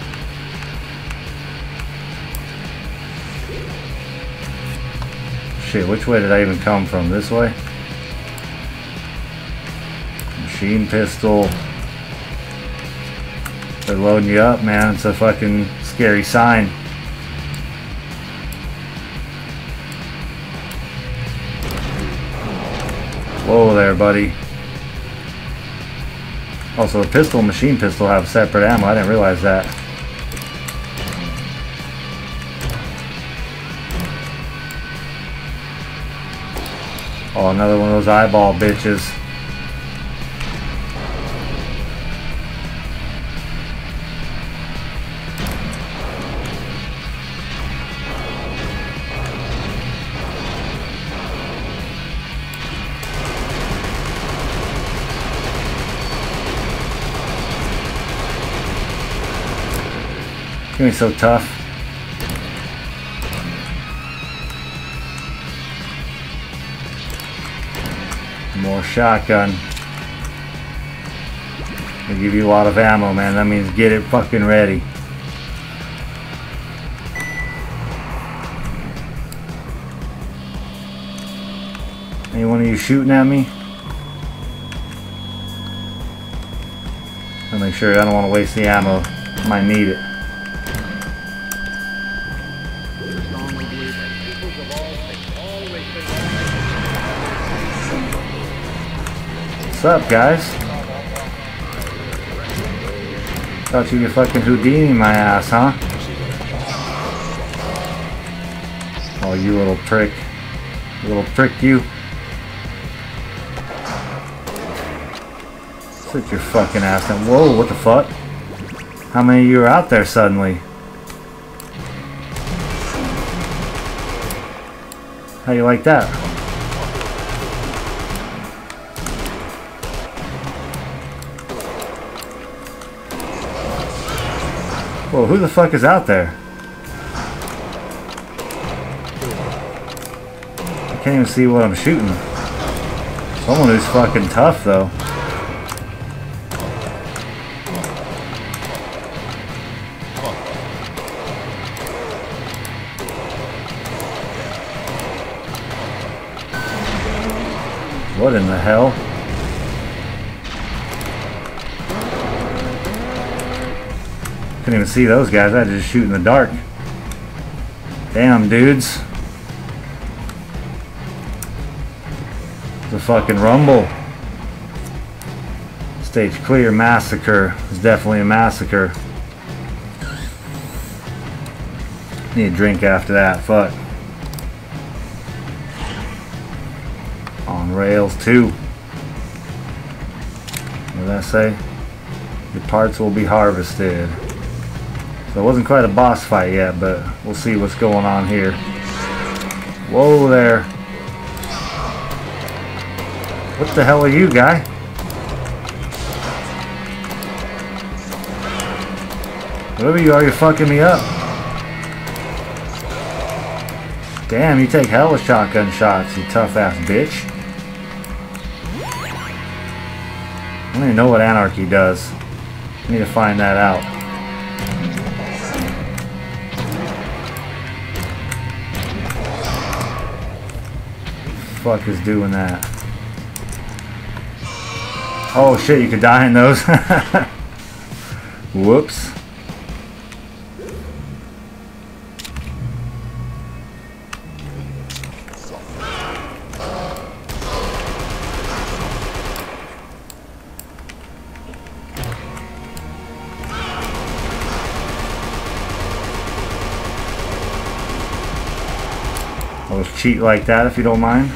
Shit, which way did I even come from? This way? Machine pistol. They're loading you up, man. It's a fucking scary sign. Whoa there, buddy. Also, the pistol and machine pistol have separate ammo. I didn't realize that. Oh, another one of those eyeball bitches. Gonna be so tough. More shotgun. They give you a lot of ammo, man. That means get it fucking ready. Any one of you shooting at me? I'll make sure I don't want to waste the ammo. Might need it. What's up, guys? Thought you could fucking Houdini my ass, huh? Oh, you little prick. You little prick, you. Sit your fucking ass down. Whoa, what the fuck? How many of you are out there suddenly? How you like that? Whoa, who the fuck is out there? I can't even see what I'm shooting. Someone who's fucking tough, though. What in the hell? Couldn't even see those guys. I had to just shoot in the dark. Damn, dudes. It's a fucking rumble. Stage clear. Massacre. It's definitely a massacre. Need a drink after that. Fuck. On rails 2. What did I say? The parts will be harvested. So it wasn't quite a boss fight yet, but we'll see what's going on here. Whoa there. What the hell are you, guy? Whatever you are, you're fucking me up. Damn, you take hella shotgun shots, you tough ass bitch. I don't even know what anarchy does. I need to find that out. Fuck is doing that? Oh shit, you could die in those. Whoops. I'll just cheat like that if you don't mind.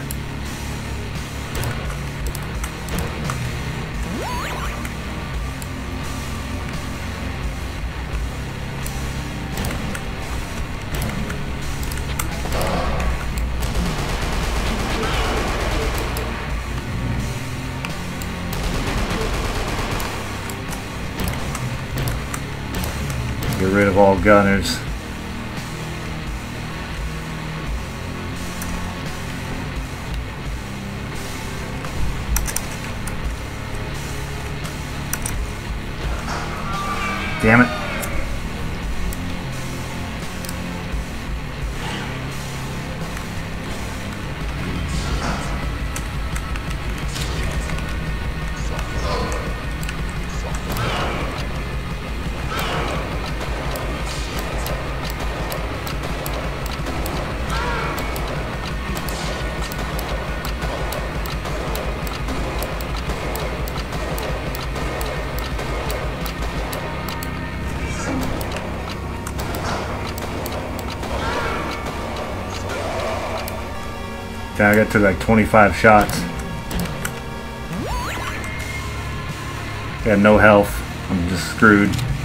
Get rid of all gunners. Damn it. I got to like 25 shots. Got no health. I'm just screwed.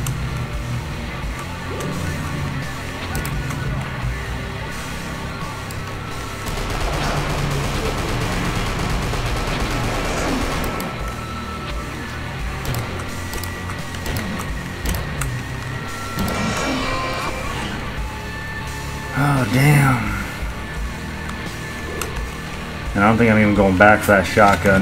Oh damn. And I don't think I'm even going back for that shotgun.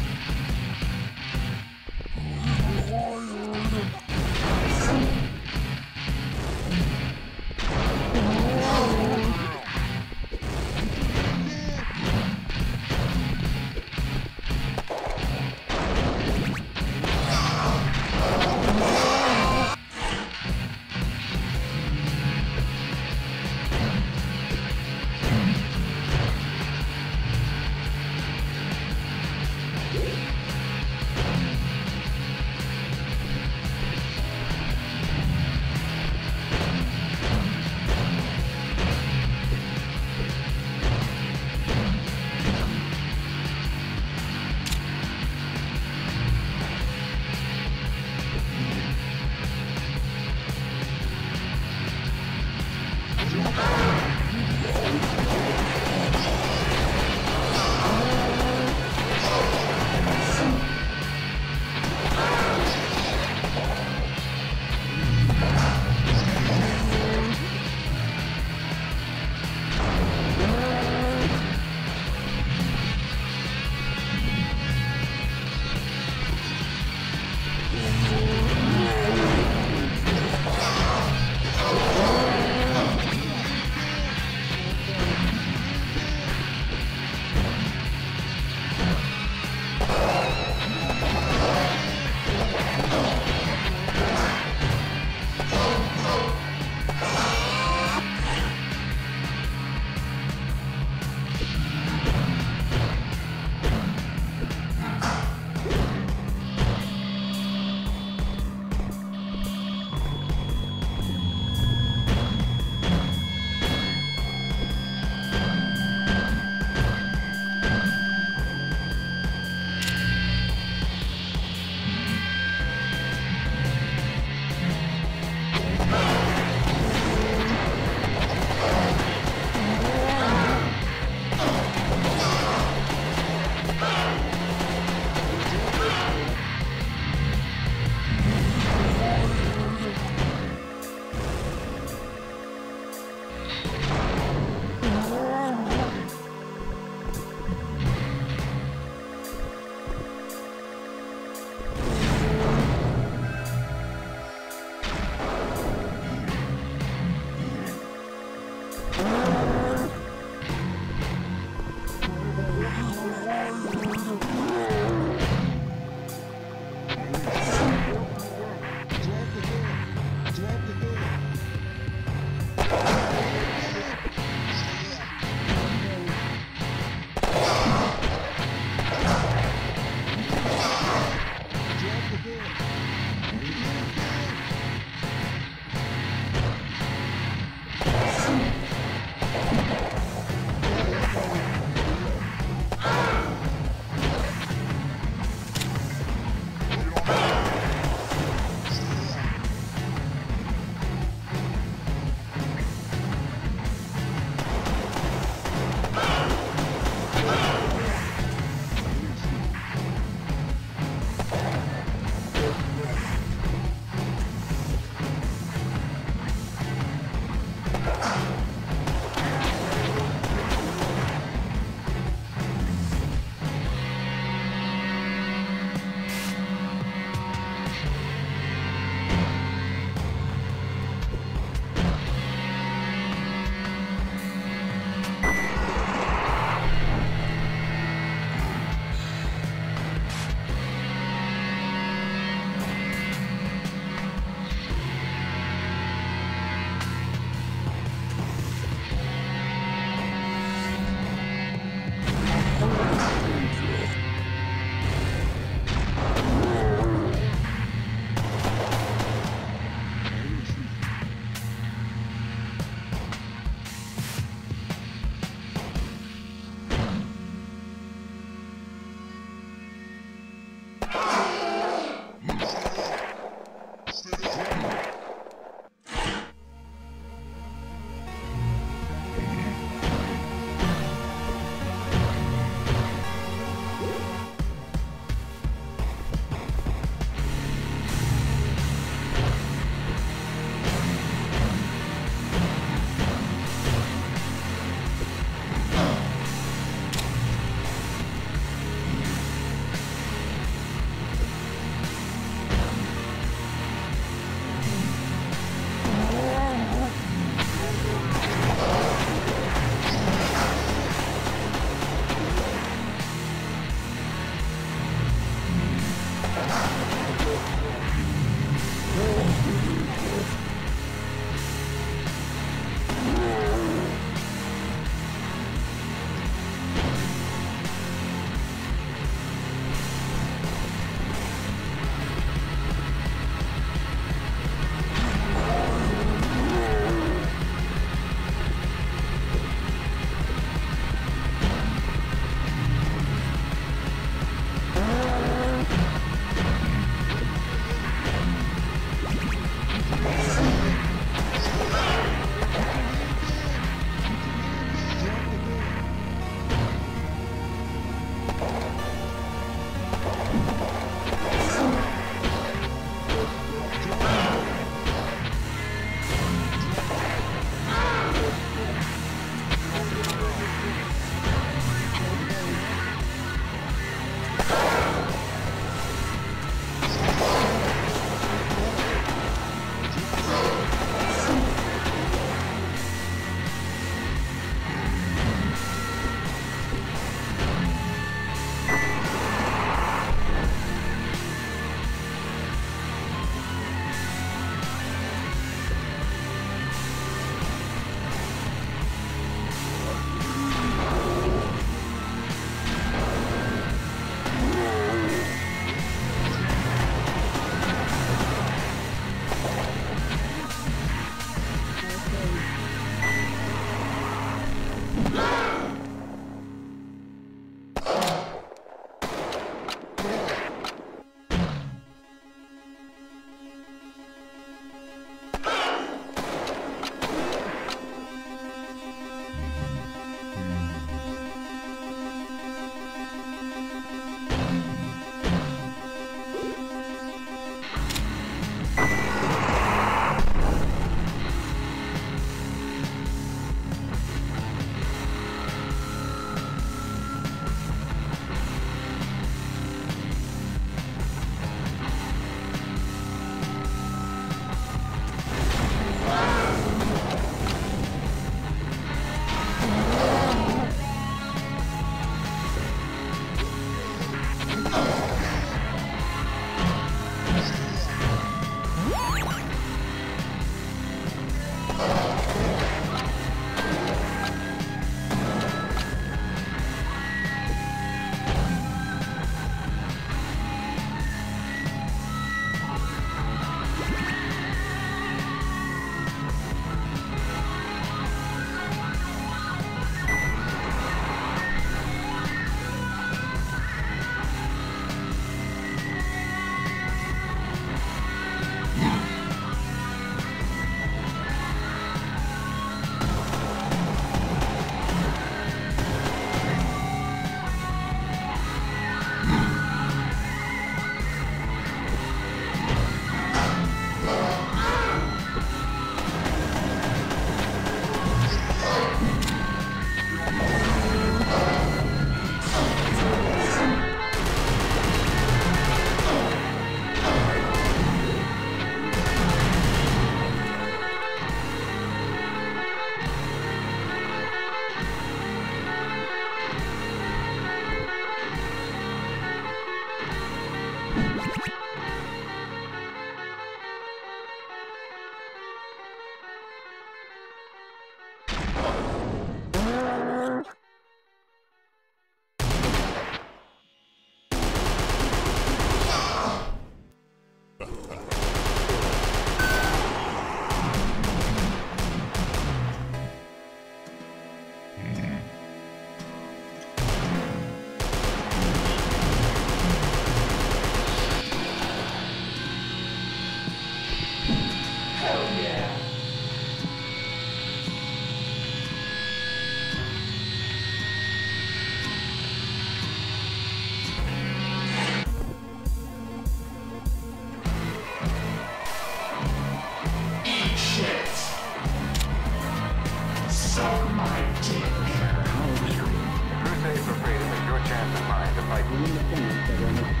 have the mind to fight the independence of their nation.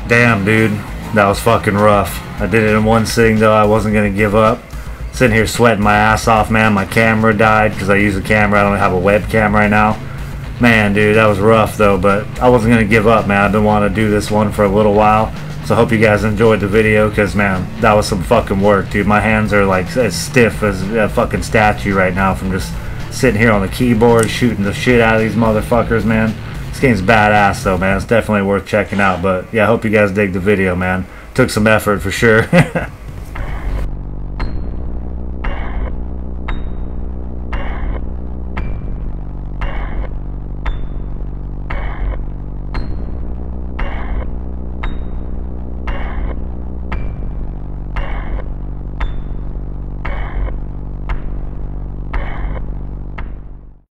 Damn, dude. That was fucking rough. I did it in one sitting, though. I wasn't going to give up. Sitting here sweating my ass off, man. My camera died because I use a camera. I don't have a webcam right now. Man, dude, that was rough, though. But I wasn't going to give up, man. I've been wanting to do this one for a little while. So I hope you guys enjoyed the video because, man, that was some fucking work, dude. My hands are, like, as stiff as a fucking statue right now from just sitting here on the keyboard shooting the shit out of these motherfuckers, man. This game's badass, though, man. It's definitely worth checking out. But, yeah, I hope you guys dig the video, man. Took some effort for sure.